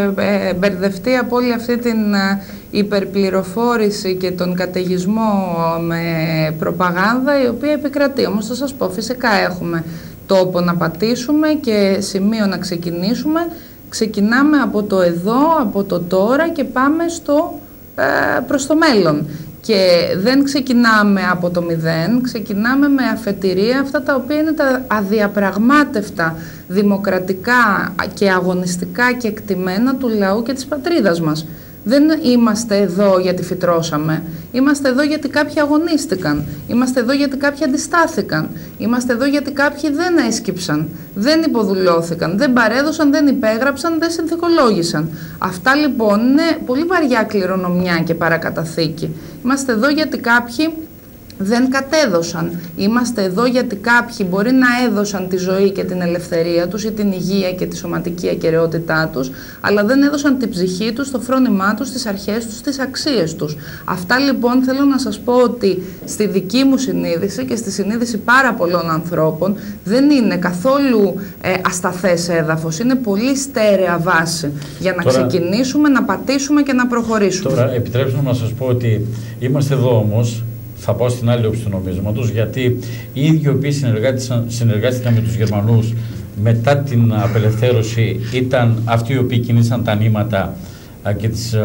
ε, μπερδευτεί από όλη αυτή την ε, υπερπληροφόρηση και τον καταιγισμό με προπαγάνδα η οποία επικρατεί. Όμως θα σας πω, φυσικά έχουμε τόπο να πατήσουμε και σημείο να ξεκινήσουμε. Ξεκινάμε από το εδώ, από το τώρα και πάμε στο, ε, προς το μέλλον. Και δεν ξεκινάμε από το μηδέν, ξεκινάμε με αφετηρία αυτά τα οποία είναι τα αδιαπραγμάτευτα δημοκρατικά και αγωνιστικά και εκτιμένα του λαού και της πατρίδας μας. Δεν είμαστε εδώ γιατί φυτρώσαμε. Είμαστε εδώ γιατί κάποιοι αγωνίστηκαν. Είμαστε εδώ γιατί κάποιοι αντιστάθηκαν. Είμαστε εδώ γιατί κάποιοι δεν έσκυψαν, δεν υποδουλώθηκαν, δεν παρέδωσαν, δεν υπέγραψαν, δεν συνθηκολόγησαν. Αυτά λοιπόν είναι πολύ βαριά κληρονομιά και παρακαταθήκη. Είμαστε εδώ γιατί κάποιοι δεν κατέδωσαν. Είμαστε εδώ γιατί κάποιοι μπορεί να έδωσαν τη ζωή και την ελευθερία τους ή την υγεία και τη σωματική ακεραιότητά τους, αλλά δεν έδωσαν την ψυχή τους, το φρόνημά τους, τις αρχές τους, τις αξίες τους. Αυτά λοιπόν θέλω να σας πω ότι στη δική μου συνείδηση και στη συνείδηση πάρα πολλών ανθρώπων δεν είναι καθόλου ε, ασταθές έδαφος, είναι πολύ στέρεα βάση για να τώρα, ξεκινήσουμε, να πατήσουμε και να προχωρήσουμε. Τώρα επιτρέψτε μου να σας πω ότι είμαστε εδώ όμως. Θα πάω στην άλλη όψη του νομίσματος, γιατί οι ίδιοι οι οποίοι συνεργάστηκαν με τους Γερμανούς μετά την απελευθέρωση ήταν αυτοί οι οποίοι κινήσαν τα νήματα και τις,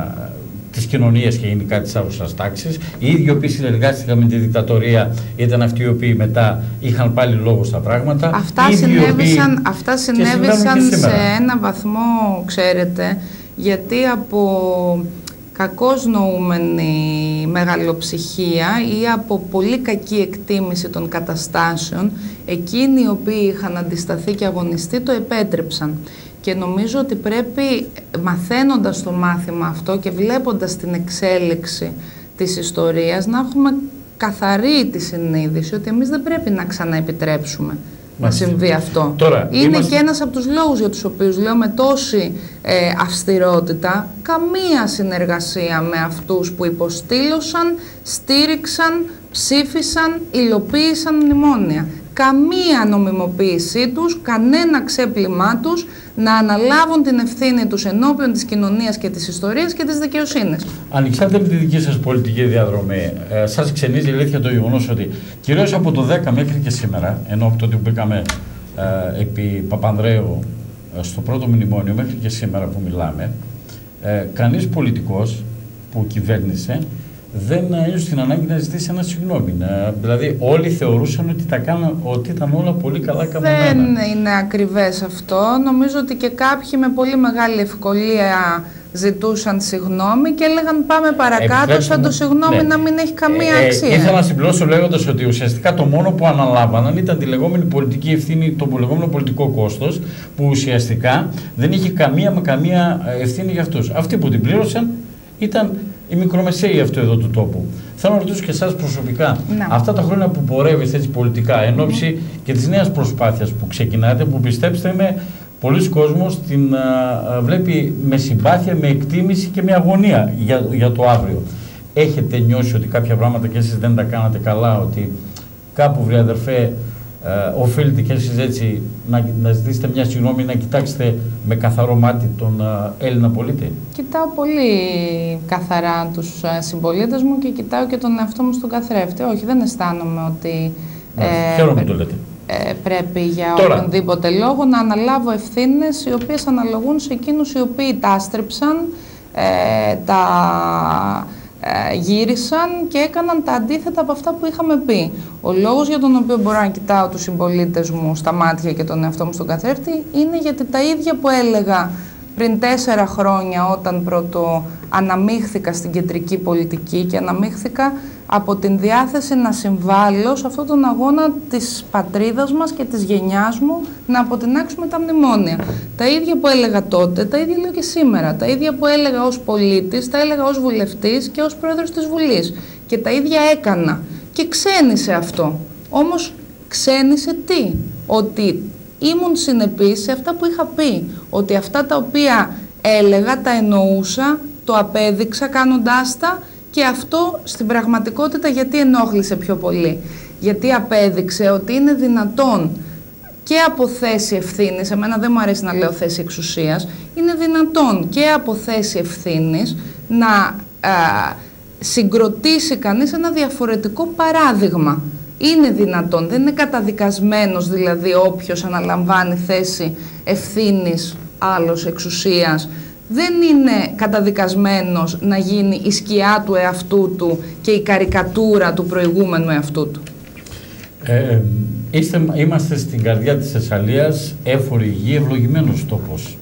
τις κοινωνίες και γενικά της άγουσας τάξης. Οι ίδιοι οι οποίοι συνεργάστηκαν με τη δικτατορία ήταν αυτοί οι οποίοι μετά είχαν πάλι λόγο στα πράγματα. Αυτά συνέβησαν, οποίοι... αυτά συνέβησαν σε ένα βαθμό, ξέρετε, γιατί από κακώς νοούμενη μεγαλοψυχία ή από πολύ κακή εκτίμηση των καταστάσεων, εκείνοι οι οποίοι είχαν αντισταθεί και αγωνιστεί το επέτρεψαν. Και νομίζω ότι πρέπει, μαθαίνοντας το μάθημα αυτό και βλέποντας την εξέλιξη της ιστορίας, να έχουμε καθαρή τη συνείδηση ότι εμείς δεν πρέπει να ξαναεπιτρέψουμε να συμβεί αυτό. Τώρα, είναι είμαστε... και ένας από τους λόγους για τους οποίους λέω με τόση ε, αυστηρότητα καμία συνεργασία με αυτούς που υποστήλωσαν, στήριξαν, ψήφισαν, υλοποίησαν μνημόνια. Καμία νομιμοποίησή τους, κανένα ξέπλυμά τους να αναλάβουν την ευθύνη τους ενώπιον της κοινωνίας και της ιστορίας και της δικαιοσύνης. Ανεξάρτητα με τη δική σας πολιτική διαδρομή, ε, σας ξενίζει η αλήθεια το γεγονός ότι κυρίως από το δέκα μέχρι και σήμερα, ενώ από τότε που μπήκαμε ε, επί Παπανδρέου ε, στο πρώτο μνημόνιο μέχρι και σήμερα που μιλάμε, ε, κανείς πολιτικός που κυβέρνησε δεν ένιωσε την ανάγκη να ζητήσει ένα συγγνώμη. Ε, δηλαδή όλοι θεωρούσαν ότι, τα κάναν, ότι ήταν όλα πολύ καλά καμμένα. Δεν είναι ακριβές αυτό. Νομίζω ότι και κάποιοι με πολύ μεγάλη ευκολία ζητούσαν συγγνώμη και έλεγαν πάμε παρακάτω, σαν το συγγνώμη ναι. να μην έχει καμία ε, αξία. Ε, ήθελα να συμπληρώσω λέγοντας ότι ουσιαστικά το μόνο που αναλάβαναν ήταν τη λεγόμενη πολιτική ευθύνη, το λεγόμενο πολιτικό κόστος, που ουσιαστικά δεν είχε καμία με καμία ευθύνη για αυτούς. Αυτοί που την πλήρωσαν ήταν οι μικρομεσαίοι αυτού εδώ του τόπου. Θέλω να ρωτήσω και εσάς προσωπικά, να. αυτά τα χρόνια που πορεύεστε έτσι πολιτικά, εν ώψη mm. και της νέας προσπάθειας που ξεκινάτε, που πιστέψτε με, πολλοί κόσμος την α, βλέπει με συμπάθεια, με εκτίμηση και με αγωνία για, για το αύριο. Έχετε νιώσει ότι κάποια πράγματα και εσείς δεν τα κάνατε καλά, ότι κάπου, βρε αδερφέ, Uh, οφείλετε και εσείς έτσι να, να ζητήσετε μια συγγνώμη, να κοιτάξετε με καθαρό μάτι τον uh, Έλληνα πολίτη? Κοιτάω πολύ καθαρά τους uh, συμπολίτες μου και κοιτάω και τον εαυτό μου στον καθρέφτη. Όχι, δεν αισθάνομαι ότι ε, χαίρομαι το λέτε. Ε, πρέπει για Τώρα. οποιονδήποτε λόγο να αναλάβω ευθύνες οι οποίες αναλογούν σε εκείνους οι οποίοι τα άστρεψαν, ε, τα ε, γύρισαν και έκαναν τα αντίθετα από αυτά που είχαμε πει. Ο λόγος για τον οποίο μπορώ να κοιτάω τους συμπολίτες μου στα μάτια και τον εαυτό μου στον καθρέφτη είναι γιατί τα ίδια που έλεγα πριν τέσσερα χρόνια όταν πρώτο αναμίχθηκα στην κεντρική πολιτική και αναμίχθηκα από την διάθεση να συμβάλλω σε αυτόν τον αγώνα της πατρίδας μας και της γενιάς μου να αποτινάξουμε τα μνημόνια. Τα ίδια που έλεγα τότε, τα ίδια λέω και σήμερα. Τα ίδια που έλεγα ως πολίτης, τα έλεγα ως βουλευτής και ως πρόεδρος της Βουλής. Και τα ίδια έκανα. Και ξένησε αυτό. Όμως ξένησε τι? Ότι ήμουν συνεπής σε αυτά που είχα πει. Ότι αυτά τα οποία έλεγα, τα εννοούσα, το απέδειξα κάνοντάς τα. Και αυτό στην πραγματικότητα γιατί ενόχλησε πιο πολύ? Γιατί απέδειξε ότι είναι δυνατόν και από θέση ευθύνης, εμένα δεν μου αρέσει να λέω θέση εξουσίας, είναι δυνατόν και από θέση ευθύνης να α, συγκροτήσει κανείς ένα διαφορετικό παράδειγμα. Είναι δυνατόν, δεν είναι καταδικασμένος δηλαδή όποιος αναλαμβάνει θέση ευθύνης άλλος εξουσίας. Δεν είναι καταδικασμένος να γίνει η σκιά του εαυτού του και η καρικατούρα του προηγούμενου εαυτού του. Ε, είστε, είμαστε στην καρδιά της Θεσσαλίας, έφορη γη, ευλογημένος τόπος.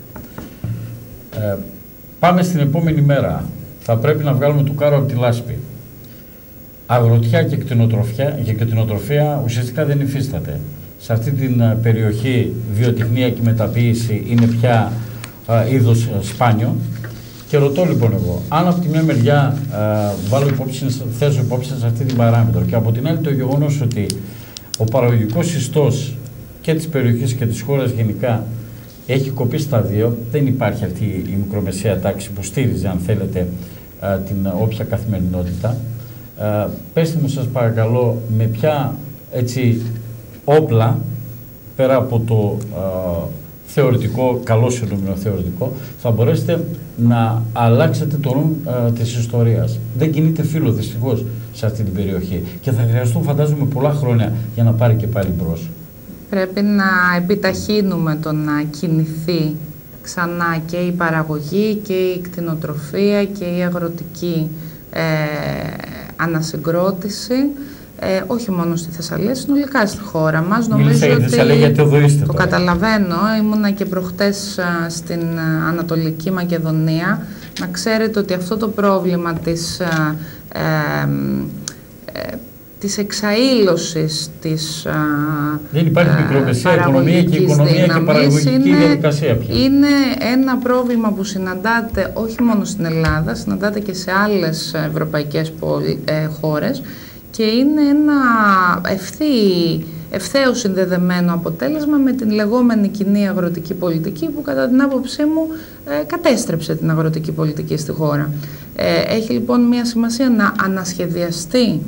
Ε, πάμε στην επόμενη μέρα. Θα πρέπει να βγάλουμε το κάρο από τη λάσπη. Αγροτιά και κτηνοτροφία, και κτηνοτροφία ουσιαστικά δεν υφίσταται. Σε αυτή την περιοχή βιοτεχνία και μεταποίηση είναι πια Uh, είδος uh, σπάνιο και ρωτώ λοιπόν εγώ, αν από τη μια μεριά uh, βάλω υπόψη, θέσω υπόψη σε αυτή την παράμετρο και από την άλλη το γεγονός ότι ο παραγωγικός ιστός και της περιοχής και της χώρας γενικά έχει κοπεί στα δύο, δεν υπάρχει αυτή η μικρομεσαία τάξη που στήριζε, αν θέλετε, uh, την uh, όποια καθημερινότητα. Uh, πέστε μου σας παρακαλώ με ποια έτσι όπλα πέρα από το uh, θεωρητικό, καλό συνομιλό θεωρητικό, θα μπορέσετε να αλλάξετε το νου ε, της ιστορίας. Δεν κινείται φύλλο δυστυχώς σε αυτή την περιοχή και θα χρειαστούν φαντάζομαι πολλά χρόνια για να πάρει και πάλι μπρος. Πρέπει να επιταχύνουμε το να κινηθεί ξανά και η παραγωγή και η κτηνοτροφία και η αγροτική ε, ανασυγκρότηση. Ε, όχι μόνο στη Θεσσαλία, συνολικά στη χώρα μας. Νομίζω ότι Θεσσαλία, γιατί εδώ είστε το τώρα. Καταλαβαίνω. Ήμουνα και προχτές α, στην α, Ανατολική Μακεδονία. Να ξέρετε ότι αυτό το πρόβλημα της α, ε, ε, της εξαήλωσης της δεν υπάρχει μικρομεσαία οικονομία και οικονομία και παραγωγική είναι, διαδικασία πια. Είναι ένα πρόβλημα που συναντάται όχι μόνο στην Ελλάδα, συναντάται και σε άλλες ευρωπαϊκές πόλη, ε, χώρες και είναι ένα ευθύ, ευθέως συνδεδεμένο αποτέλεσμα με την λεγόμενη κοινή αγροτική πολιτική που κατά την άποψή μου ε, κατέστρεψε την αγροτική πολιτική στη χώρα. Ε, έχει λοιπόν μια σημασία να ανασχεδιαστεί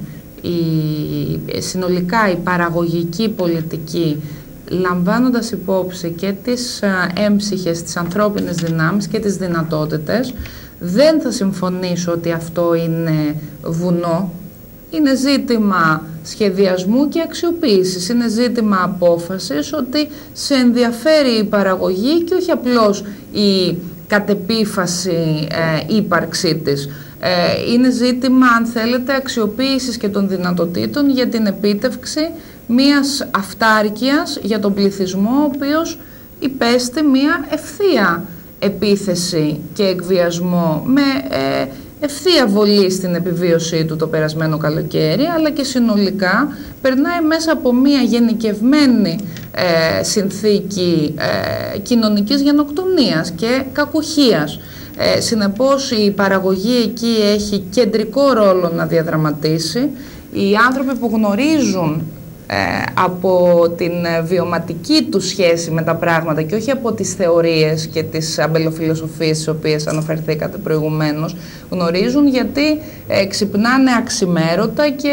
η, συνολικά η παραγωγική πολιτική, λαμβάνοντας υπόψη και τις έμψυχες, τις ανθρώπινες δυνάμεις και τις δυνατότητες. Δεν θα συμφωνήσω ότι αυτό είναι βουνό. Είναι ζήτημα σχεδιασμού και αξιοποίησης. Είναι ζήτημα απόφασης ότι σε ενδιαφέρει η παραγωγή και όχι απλώς η κατεπίφαση ε, ύπαρξή της. Ε, είναι ζήτημα, αν θέλετε, αξιοποίησης και των δυνατοτήτων για την επίτευξη μιας αυτάρκειας για τον πληθυσμό, ο οποίος υπέστη μια ευθεία επίθεση και εκβιασμό με ε, ευθεία βολή στην επιβίωσή του το περασμένο καλοκαίρι, αλλά και συνολικά περνάει μέσα από μια γενικευμένη ε, συνθήκη ε, κοινωνικής γενοκτονίας και κακουχίας. Ε, συνεπώς η παραγωγή εκεί έχει κεντρικό ρόλο να διαδραματίσει. Οι άνθρωποι που γνωρίζουν ε, από την βιωματική του σχέση με τα πράγματα και όχι από τις θεωρίες και τις αμπελοφιλοσοφίες στις οποίες αναφερθήκατε προηγουμένως, γνωρίζουν γιατί ε, ξυπνάνε αξιμέρωτα και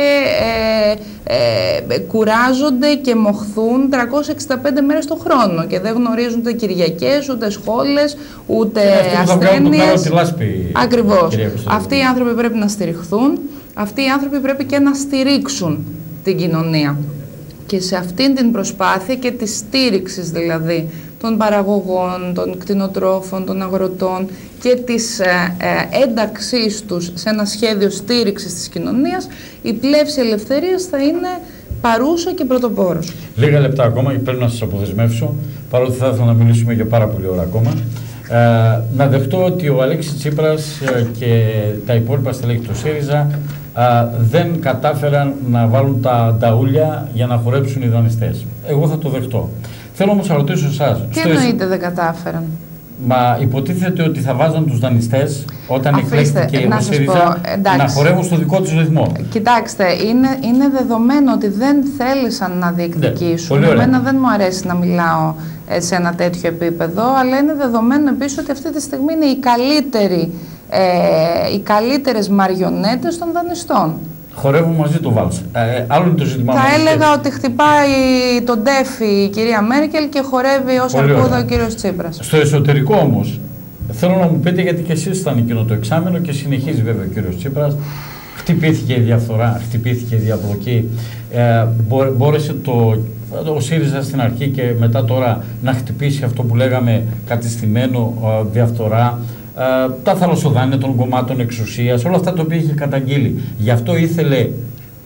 ε, ε, κουράζονται και μοχθούν τριακόσιες εξήντα πέντε μέρες το χρόνο και δεν γνωρίζουν ούτε Κυριακές, ούτε σχόλες, ούτε ασθένειες. Ακριβώς. Αυτοί οι άνθρωποι πρέπει να στηριχθούν, αυτοί οι άνθρωποι πρέπει και να στηρίξουν την κοινωνία. Και σε αυτήν την προσπάθεια και τη στήριξης δηλαδή των παραγωγών, των κτηνοτρόφων, των αγροτών και της ε, ε, ένταξής τους σε ένα σχέδιο στήριξης της κοινωνίας, η πλεύση ελευθερίας θα είναι παρούσα και πρωτοπόρος. Λίγα λεπτά ακόμα και πρέπει να σας αποδεσμεύσω, παρότι θα ήθελα να μιλήσουμε για πάρα πολλή ώρα ακόμα. Ε, να δεχτώ ότι ο Αλέξης Τσίπρας ε, και τα υπόλοιπα στελέχη του ΣΥΡΙΖΑ ε, δεν κατάφεραν να βάλουν τα νταούλια για να χορέψουν οι δανειστές. Εγώ θα το δεχτώ. Θέλω όμως να ρωτήσω εσάς. Τι εννοείται δεν κατάφεραν? Μα υποτίθεται ότι θα βάζαν τους δανειστές όταν εκλέχθηκε η ΣΥΡΙΖΑ να χορεύουν στο δικό τους ρυθμό. Κοιτάξτε, είναι, είναι δεδομένο ότι δεν θέλησαν να διεκδικήσουν. Ναι, εμένα δεν μου αρέσει να μιλάω σε ένα τέτοιο επίπεδο, αλλά είναι δεδομένο επίσης ότι αυτή τη στιγμή είναι οι, καλύτεροι, ε, οι καλύτερες μαριονέτες των δανειστών. Χορεύουν μαζί το βάλς. Ε, άλλο είναι το ζήτημα. Θα έλεγα ότι χτυπάει τον τέφι η κυρία Μέρκελ και χορεύει ως αρκούδα ο κύριος Τσίπρας. Στο εσωτερικό όμως, θέλω να μου πείτε, γιατί και εσείς ήταν εκείνο το εξάμηνο και συνεχίζει βέβαια ο κύριος Τσίπρας, χτυπήθηκε η διαφθορά, χτυπήθηκε η διαπλοκή, ε, μπόρεσε το, ο ΣΥΡΙΖΑ στην αρχή και μετά τώρα να χτυπήσει αυτό που λέγαμε κατεστημένο ε, διαφθορά, ε, τα θαλασσοδάνεια των κομμάτων εξουσίας, όλα αυτά τα οποία είχε καταγγείλει. Γι' αυτό ήθελε ε,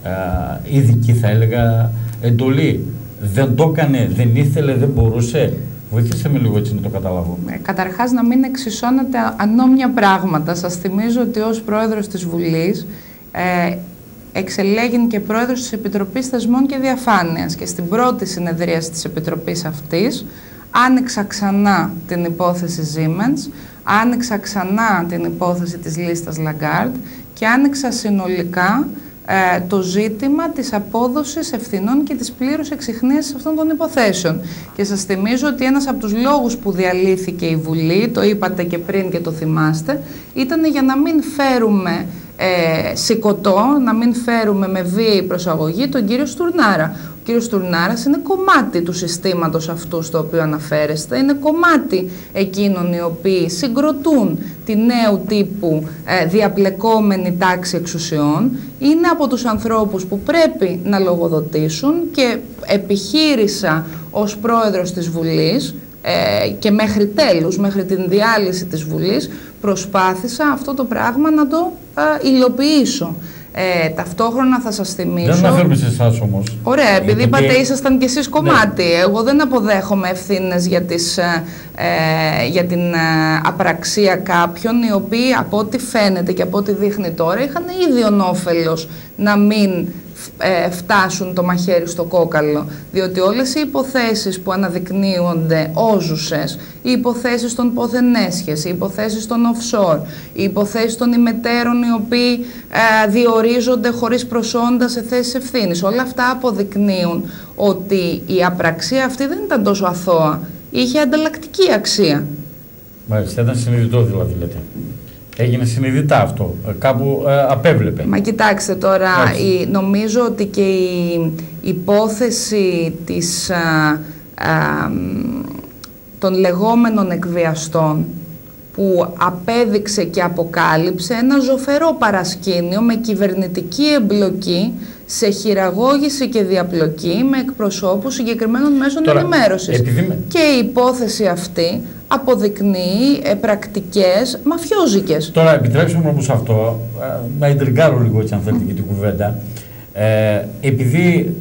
ειδική, θα έλεγα, εντολή. Δεν το έκανε, δεν ήθελε, δεν μπορούσε. Βοηθήστε με λίγο έτσι να το καταλάβω. Ε, καταρχάς, να μην εξισώνετε ανώμια πράγματα. Σας θυμίζω ότι ως πρόεδρος της Βουλής ε, εξελέγην και πρόεδρος της Επιτροπής Θεσμών και Διαφάνειας και στην πρώτη συνεδρίαση της Επιτροπής αυτής άνοιξα ξανά την υπόθεση Siemens, άνοιξα ξανά την υπόθεση της λίστας Lagarde και άνοιξα συνολικά ε, το ζήτημα της απόδοσης ευθυνών και της πλήρους εξιχνίασης αυτών των υποθέσεων. Και σας θυμίζω ότι ένας από τους λόγους που διαλύθηκε η Βουλή, το είπατε και πριν και το θυμάστε, ήταν για να μην φέρουμε ε, σηκωτό, να μην φέρουμε με βίαιη προσαγωγή τον κύριο Στουρνάρα. Ο κύριος Στουρνάρας είναι κομμάτι του συστήματος αυτού στο οποίο αναφέρεστε, είναι κομμάτι εκείνων οι οποίοι συγκροτούν τη νέου τύπου ε, διαπλεκόμενη τάξη εξουσιών, είναι από τους ανθρώπους που πρέπει να λογοδοτήσουν και επιχείρησα ως πρόεδρος της Βουλής ε, και μέχρι τέλους, μέχρι την διάλυση της Βουλής, προσπάθησα αυτό το πράγμα να το ε, υλοποιήσω. Ε, ταυτόχρονα θα σας θυμίσω... Δεν αναφέρουμε σε εσάς όμως. Ωραία, επειδή γιατί... είπατε ήσασταν κι εσείς κομμάτι. Ναι. Εγώ δεν αποδέχομαι ευθύνες για, τις, ε, για την ε, απραξία κάποιων οι οποίοι από ό,τι φαίνεται και από ό,τι δείχνει τώρα είχαν ήδη ονόφελος να μην φτάσουν το μαχαίρι στο κόκαλο. Διότι όλες οι υποθέσεις που αναδεικνύονται όζουσες, οι υποθέσεις των ποθενέσχες, οι υποθέσεις των offshore, οι υποθέσεις των ημετέρων οι οποίοι ε, διορίζονται χωρίς προσόντα σε θέσεις ευθύνης, όλα αυτά αποδεικνύουν ότι η απραξία αυτή δεν ήταν τόσο αθώα, είχε ανταλλακτική αξία. Μάλιστα, ήταν συνειδητό δηλαδή, λέτε. Έγινε συνειδητά αυτό, κάπου ε, απέβλεπε. Μα κοιτάξτε τώρα, η, νομίζω ότι και η υπόθεση της, α, α, των λεγόμενων εκβιαστών που απέδειξε και αποκάλυψε ένα ζωφερό παρασκήνιο με κυβερνητική εμπλοκή σε χειραγώγηση και διαπλοκή με εκπροσώπους συγκεκριμένων μέσων τώρα, ενημέρωσης. Επειδή... Και η υπόθεση αυτή αποδεικνύει ε, πρακτικές μαφιόζικες. Τώρα επιτρέψτε μου όμως αυτό, ε, να εντριγκάρω λίγο έτσι αν θέλετε και την κουβέντα. Ε, επειδή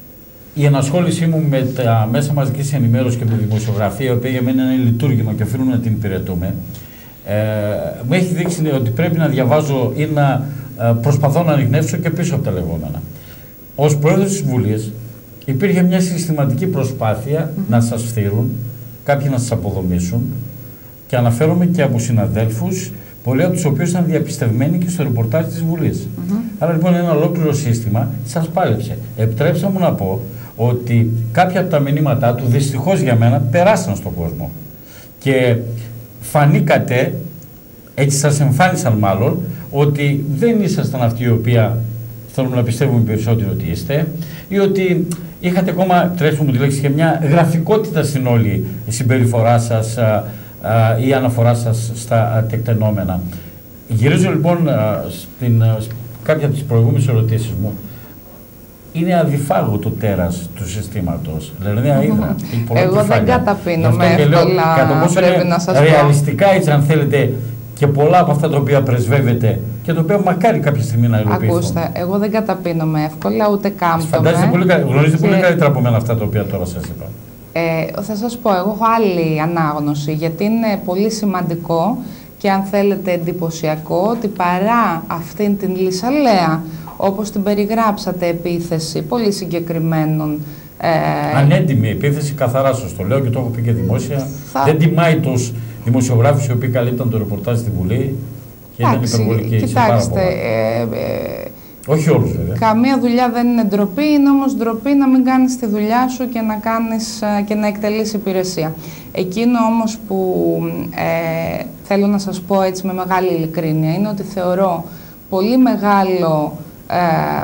η ενασχόλησή μου με τα μέσα μαζικής ενημέρωσης και με τη δημοσιογραφία, η οποία για μένα είναι λειτουργήμα και οφείλουμε να την υπηρετούμε, ε, μου έχει δείξει ότι πρέπει να διαβάζω ή να ε, προσπαθώ να ανιχνεύσω και πίσω από τα λεγόμενα. Ως πρόεδρος της Βουλής υπήρχε μια συστηματική προσπάθεια mm-hmm. να σας φθείρουν, κάποιοι να σας αποδομήσουν, και αναφέρομαι και από συναδέλφους, πολλοί από τους οποίους ήταν διαπιστευμένοι και στο ρεπορτάζ της Βουλής. Mm-hmm. Άρα λοιπόν ένα ολόκληρο σύστημα σας πάλεψε. Επιτρέψτε μου να πω ότι κάποια από τα μηνύματά του δυστυχώς για μένα περάσαν στον κόσμο. Και φανήκατε, έτσι σας εμφάνισαν μάλλον, ότι δεν ήσασταν αυτοί οι οποίοι θέλουμε να πιστεύουμε περισσότερο ότι είστε, ή ότι είχατε ακόμα, επιτρέψτε μου τη λέξη, και μια γραφικότητα στην όλη συμπεριφορά σας α, α, ή αναφορά σας στα α, τεκτενόμενα. Γυρίζω λοιπόν α, στην, α, κάποια από τις προηγούμενες ερωτήσεις μου. Είναι αδιφάγο το τέρας του συστήματος. Δηλαδή, αίδρα, εγώ δεν καταπίνομαι εύκολα, κατά πόσο πρέπει να σας ρεαλιστικά, πω. Έτσι αν θέλετε, και πολλά από αυτά τα οποία πρεσβεύετε και τα οποία μακάρι κάποια στιγμή να υλοποιηθούν. Ακούστε, εγώ δεν καταπίνομαι εύκολα, ούτε κάμπτομαι. Φαντάζεστε πολύ, γνωρίζετε και... πολύ καλύτερα από μένα αυτά τα οποία τώρα σας είπα. Ε, θα σας πω, εγώ έχω άλλη ανάγνωση, γιατί είναι πολύ σημαντικό και αν θέλετε εντυπωσιακό ότι παρά αυτήν την λυσαλέα, όπως την περιγράψατε, επίθεση πολύ συγκεκριμένων. Ε, Ανέντιμη επίθεση, καθαρά σας το λέω και το έχω πει και δημόσια. Θα... Δεν τιμάει τους δημοσιογράφους οι οποίοι καλύπταν το ρεπορτάζ στη Βουλή και ήταν υπερβολική. Κοιτάξτε, ε, ε, όχι όλους βέβαια. Καμία δουλειά δεν είναι ντροπή, είναι όμως ντροπή να μην κάνεις τη δουλειά σου και να, κάνεις, και να εκτελείς υπηρεσία. Εκείνο όμως που ε, θέλω να σας πω έτσι με μεγάλη ειλικρίνεια είναι ότι θεωρώ πολύ μεγάλο ε,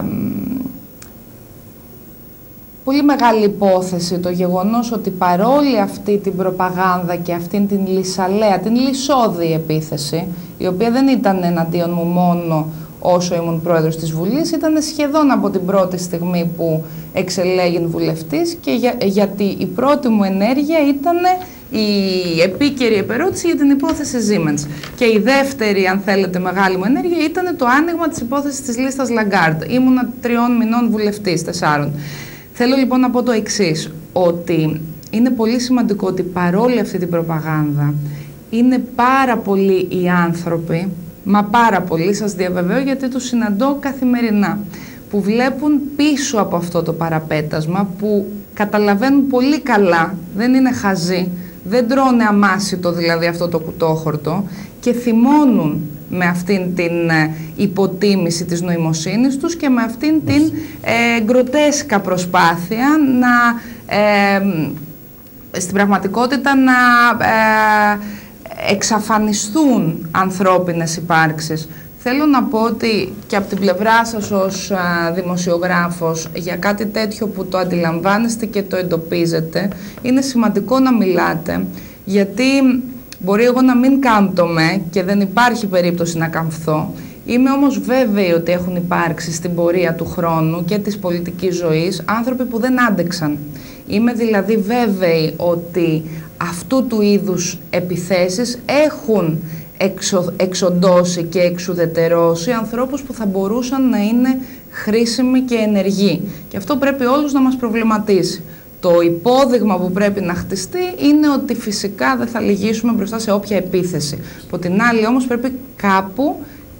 πολύ μεγάλη υπόθεση το γεγονός ότι παρόλη αυτή την προπαγάνδα και αυτήν την λυσαλέα, την λυσώδη επίθεση, η οποία δεν ήταν εναντίον μου μόνο όσο ήμουν πρόεδρος της Βουλής, ήταν σχεδόν από την πρώτη στιγμή που εξελέγην βουλευτής και για, γιατί η πρώτη μου ενέργεια ήταν η επίκαιρη επερώτηση για την υπόθεση Siemens. Και η δεύτερη, αν θέλετε, μεγάλη μου ενέργεια ήταν το άνοιγμα της υπόθεσης της λίστας Lagarde. Ήμουνα τριών μηνών βουλευτής, τεσσάρων. Θέλω λοιπόν να πω το εξής, ότι είναι πολύ σημαντικό ότι παρόλη αυτή την προπαγάνδα είναι πάρα πολλοί οι άνθρωποι, μα πάρα πολλοί, σας διαβεβαίω γιατί τους συναντώ καθημερινά, που βλέπουν πίσω από αυτό το παραπέτασμα, που καταλαβαίνουν πολύ καλά, δεν είναι χαζοί, δεν τρώνε αμάσιτο δηλαδή αυτό το κουτόχορτο και θυμώνουν με αυτήν την υποτίμηση της νοημοσύνης τους και με αυτήν την ε, γκροτέσκα προσπάθεια να, ε, στην πραγματικότητα να ε, εξαφανιστούν ανθρώπινες υπάρξεις. Θέλω να πω ότι και από την πλευρά σας ως α, δημοσιογράφος για κάτι τέτοιο που το αντιλαμβάνεστε και το εντοπίζετε, είναι σημαντικό να μιλάτε, γιατί μπορεί εγώ να μην κάμπτομαι και δεν υπάρχει περίπτωση να καμφθώ. Είμαι όμως βέβαιη ότι έχουν υπάρξει στην πορεία του χρόνου και της πολιτικής ζωής άνθρωποι που δεν άντεξαν. Είμαι δηλαδή βέβαιη ότι αυτού του είδους επιθέσεις έχουν εξο, εξοντώσει και εξουδετερώσει ανθρώπους που θα μπορούσαν να είναι χρήσιμοι και ενεργοί. Και αυτό πρέπει όλους να μας προβληματίσει. Το υπόδειγμα που πρέπει να χτιστεί είναι ότι φυσικά δεν θα λυγίσουμε μπροστά σε όποια επίθεση. Από την άλλη όμως πρέπει κάπου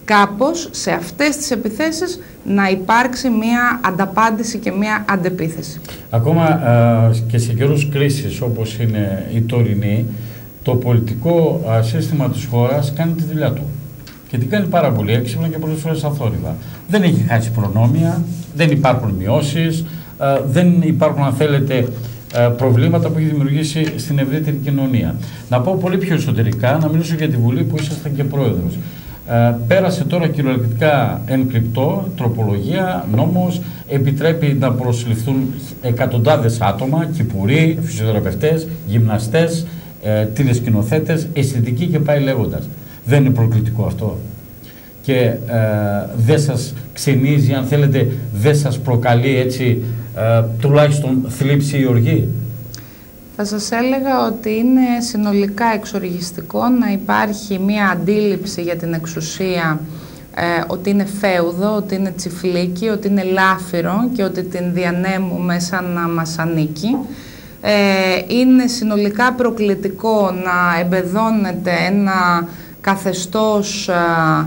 κάπως σε αυτές τις επιθέσεις να υπάρξει μία ανταπάντηση και μία αντεπίθεση. Ακόμα α, και σε καιρούς κρίσης όπως είναι η τωρινή, το πολιτικό α, σύστημα της χώρας κάνει τη δουλειά του. Και την κάνει πάρα πολύ έξυπνα και πολλές φορές αθόρυβα. Δεν έχει χάσει προνόμια, δεν υπάρχουν μειώσεις, α, δεν υπάρχουν, αν θέλετε, α, προβλήματα που έχει δημιουργήσει στην ευρύτερη κοινωνία. Να πω πολύ πιο εσωτερικά, να μιλήσω για τη Βουλή που ήσασταν και πρόεδρος. Ε, πέρασε τώρα κυριολεκτικά εν κρυπτό, τροπολογία, νόμος, επιτρέπει να προσληφθούν εκατοντάδες άτομα, κυπουροί, φυσιοθεραπευτές, γυμναστές, ε, τηλεσκηνοθέτες, αισθητικοί και πάει λέγοντας. Δεν είναι προκλητικό αυτό? Και ε, δεν σας ξενίζει, αν θέλετε, δεν σας προκαλεί έτσι ε, τουλάχιστον θλίψη ή οργή? Θα σας έλεγα ότι είναι συνολικά εξοργιστικό να υπάρχει μία αντίληψη για την εξουσία ε, ότι είναι φέουδο, ότι είναι τσιφλίκι, ότι είναι λάφυρο και ότι την διανέμουμε σαν να μας ανήκει. Ε, είναι συνολικά προκλητικό να εμπεδώνεται ένα καθεστώς ε,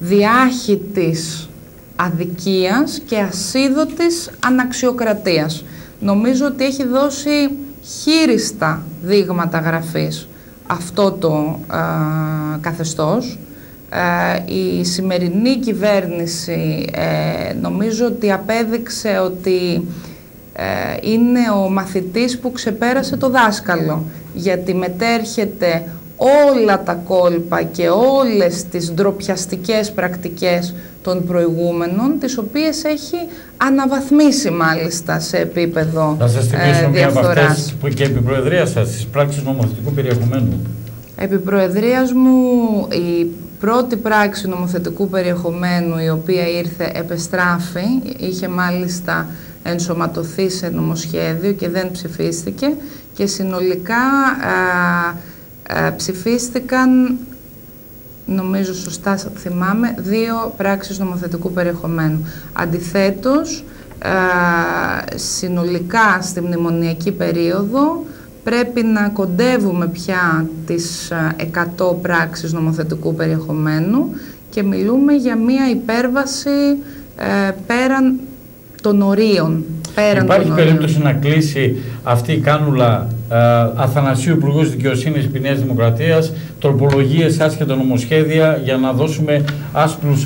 διάχυτης αδικίας και ασίδωτης αναξιοκρατίας. Νομίζω ότι έχει δώσει χείριστα δείγματα γραφής αυτό το α, καθεστώς. Ε, η σημερινή κυβέρνηση ε, νομίζω ότι απέδειξε ότι ε, είναι ο μαθητής που ξεπέρασε το δάσκαλο, γιατί μετέρχεται όλα τα κόλπα και όλες τις ντροπιαστικές πρακτικές των προηγούμενων, τις οποίες έχει αναβαθμίσει μάλιστα σε επίπεδο διαφθοράς. Θα σας θυμίσω μία από αυτές που και επί προεδρίας σας, τις πράξεις νομοθετικού περιεχομένου. Επί προεδρίας μου η πρώτη πράξη νομοθετικού περιεχομένου, η οποία ήρθε επεστράφη, είχε μάλιστα ενσωματωθεί σε νομοσχέδιο και δεν ψηφίστηκε, και συνολικά α, α, ψηφίστηκαν, νομίζω σωστά θυμάμαι, δύο πράξεις νομοθετικού περιεχομένου. Αντιθέτως, α, συνολικά στη μνημονιακή περίοδο πρέπει να κοντεύουμε πια τις εκατό πράξεις νομοθετικού περιεχομένου και μιλούμε για μία υπέρβαση ε, πέραν των ορίων. Πέραν Υπάρχει των περίπτωση ορίων. να κλείσει αυτή η κάνουλα ε, Αθανασίου Υπουργός Δικαιοσύνης της Νέας Δημοκρατίας, τροπολογίες, άσχετα νομοσχέδια, για να δώσουμε άσπρους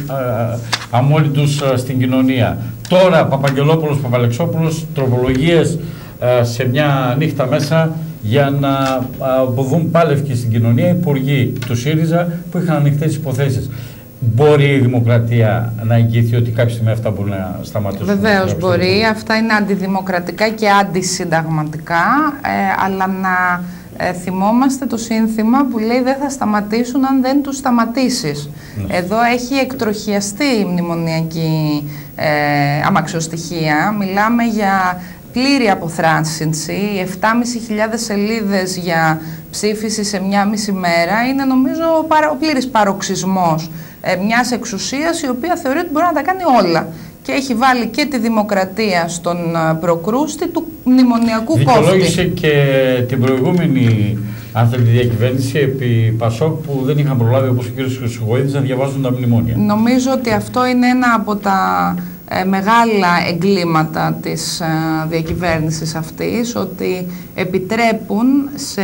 αμόλυντους στην κοινωνία? Τώρα Παπαγγελόπουλος, Παπαλεξόπουλος, τροπολογίες ε, σε μια νύχτα μέσα για να αποβούν πάλευκοι στην κοινωνία υπουργοί του ΣΥΡΙΖΑ που είχαν ανοιχτές υποθέσεις. Μπορεί η δημοκρατία να εγγυηθεί ότι κάποια στιγμή αυτά μπορούν να σταματήσουν? Βεβαίως μπορεί. Αυτά είναι αντιδημοκρατικά και αντισυνταγματικά, ε, αλλά να ε, θυμόμαστε το σύνθημα που λέει δεν θα σταματήσουν αν δεν τους σταματήσεις. Ναι. Εδώ έχει εκτροχιαστεί η μνημονιακή ε, αμαξιοστοιχεία. Μιλάμε για πλήρη αποθράσινση, επτάμισι χιλιάδες σελίδες για ψήφιση σε μια μισή μέρα είναι, νομίζω, ο πλήρης παροξισμός ε, μιας εξουσίας η οποία θεωρεί ότι μπορεί να τα κάνει όλα και έχει βάλει και τη δημοκρατία στον προκρούστη του μνημονιακού κόφτη. Δικαιολόγησε και την προηγούμενη, αν θέλετε, διακυβέρνηση επί Πασόκ που δεν είχαν προλάβει, όπως ο κ. Χρυσοχοΐδης, να διαβάζουν τα μνημόνια. Νομίζω ότι αυτό είναι ένα από τα ε, μεγάλα εγκλήματα της ε, διακυβέρνησης αυτής, ότι επιτρέπουν σε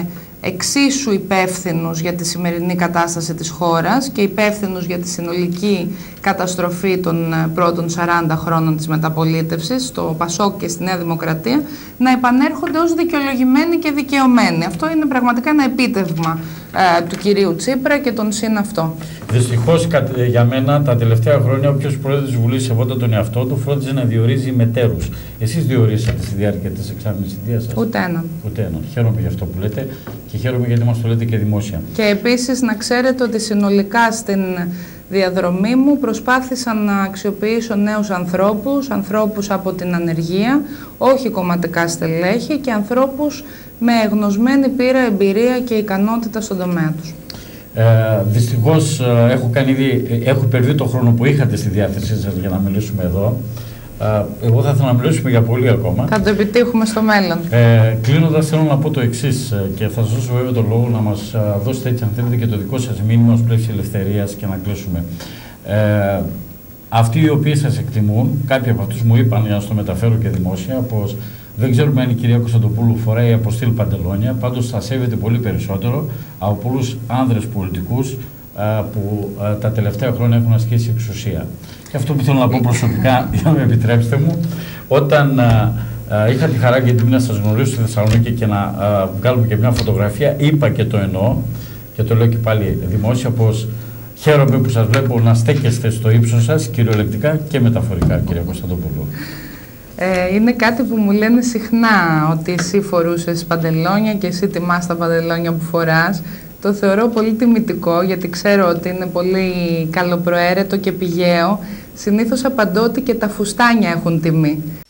εξίσου υπεύθυνους για τη σημερινή κατάσταση της χώρας και υπεύθυνους για τη συνολική καταστροφή των πρώτων σαράντα χρόνων της μεταπολίτευσης στο Πασόκ και στη Νέα Δημοκρατία να επανέρχονται ως δικαιολογημένοι και δικαιωμένοι. Αυτό είναι πραγματικά ένα επίτευγμα ε, του κυρίου Τσίπρα και τον συν αυτό. Δυστυχώς για μένα τα τελευταία χρόνια όποιος πρόεδρος της Βουλής σεβόταν τον εαυτό του φρόντιζε να διορίζει μετέρους. Εσείς διορίσατε στη διάρκεια της εξάμηνης θητείας σας? Ούτε έναν. Ούτε έναν. Χαίρομαι για αυτό που λέτε και χαίρομαι γιατί μας το λέτε και δημόσια. Και επίσης να ξέρετε ότι συνολικά στην διαδρομή μου προσπάθησα να αξιοποιήσω νέους ανθρώπους, ανθρώπους από την ανεργία, όχι κομματικά στελέχη και ανθρώπους με γνωσμένη πείρα, εμπειρία και ικανότητα στον τομέα τους. Ε, δυστυχώς έχω, κάνει, έχω περδεί το χρόνο που είχατε στη διάθεσή σας για να μιλήσουμε εδώ. Εγώ θα ήθελα να μιλήσουμε για πολύ ακόμα. Θα το επιτύχουμε στο μέλλον. Ε, Κλείνοντας, θέλω να πω το εξής και θα σας δώσω βέβαια τον λόγο να μας δώσετε έτσι, αν θέλετε, και το δικό σας μήνυμα ως πλαίσιο ελευθερίας και να κλείσουμε. Ε, αυτοί οι οποίοι σας εκτιμούν, κάποιοι από αυτούς μου είπαν, για να το μεταφέρω και δημόσια, πως δεν ξέρουμε αν η κυρία Κωνσταντοπούλου φοράει αποστήλ παντελόνια, πάντως θα σέβεται πολύ περισσότερο από πολλούς άνδρες πολιτικούς α, που α, τα τελευταία χρόνια έχουν ασκήσει εξουσία. Και αυτό που θέλω να πω προσωπικά, για να με επιτρέψετε μου, όταν α, α, είχα τη χαρά και την τιμή να σας γνωρίσω στη Θεσσαλονίκη και να α, βγάλουμε και μια φωτογραφία, είπα και το εννοώ, και το λέω και πάλι δημόσια, πως χαίρομαι που σας βλέπω να στέκεστε στο ύψος σας, κυριολεκτικά και μεταφορικά, κυρία Κωνσταντοπούλου. Ε, είναι κάτι που μου λένε συχνά, ότι εσύ φορούσες παντελόνια και εσύ τιμάς τα παντελόνια που φοράς. Το θεωρώ πολύ τιμητικό, γιατί ξέρω ότι είναι πολύ καλοπροαίρετο και πηγαίο. Συνήθως απαντώ ότι και τα φουστάνια έχουν τιμή.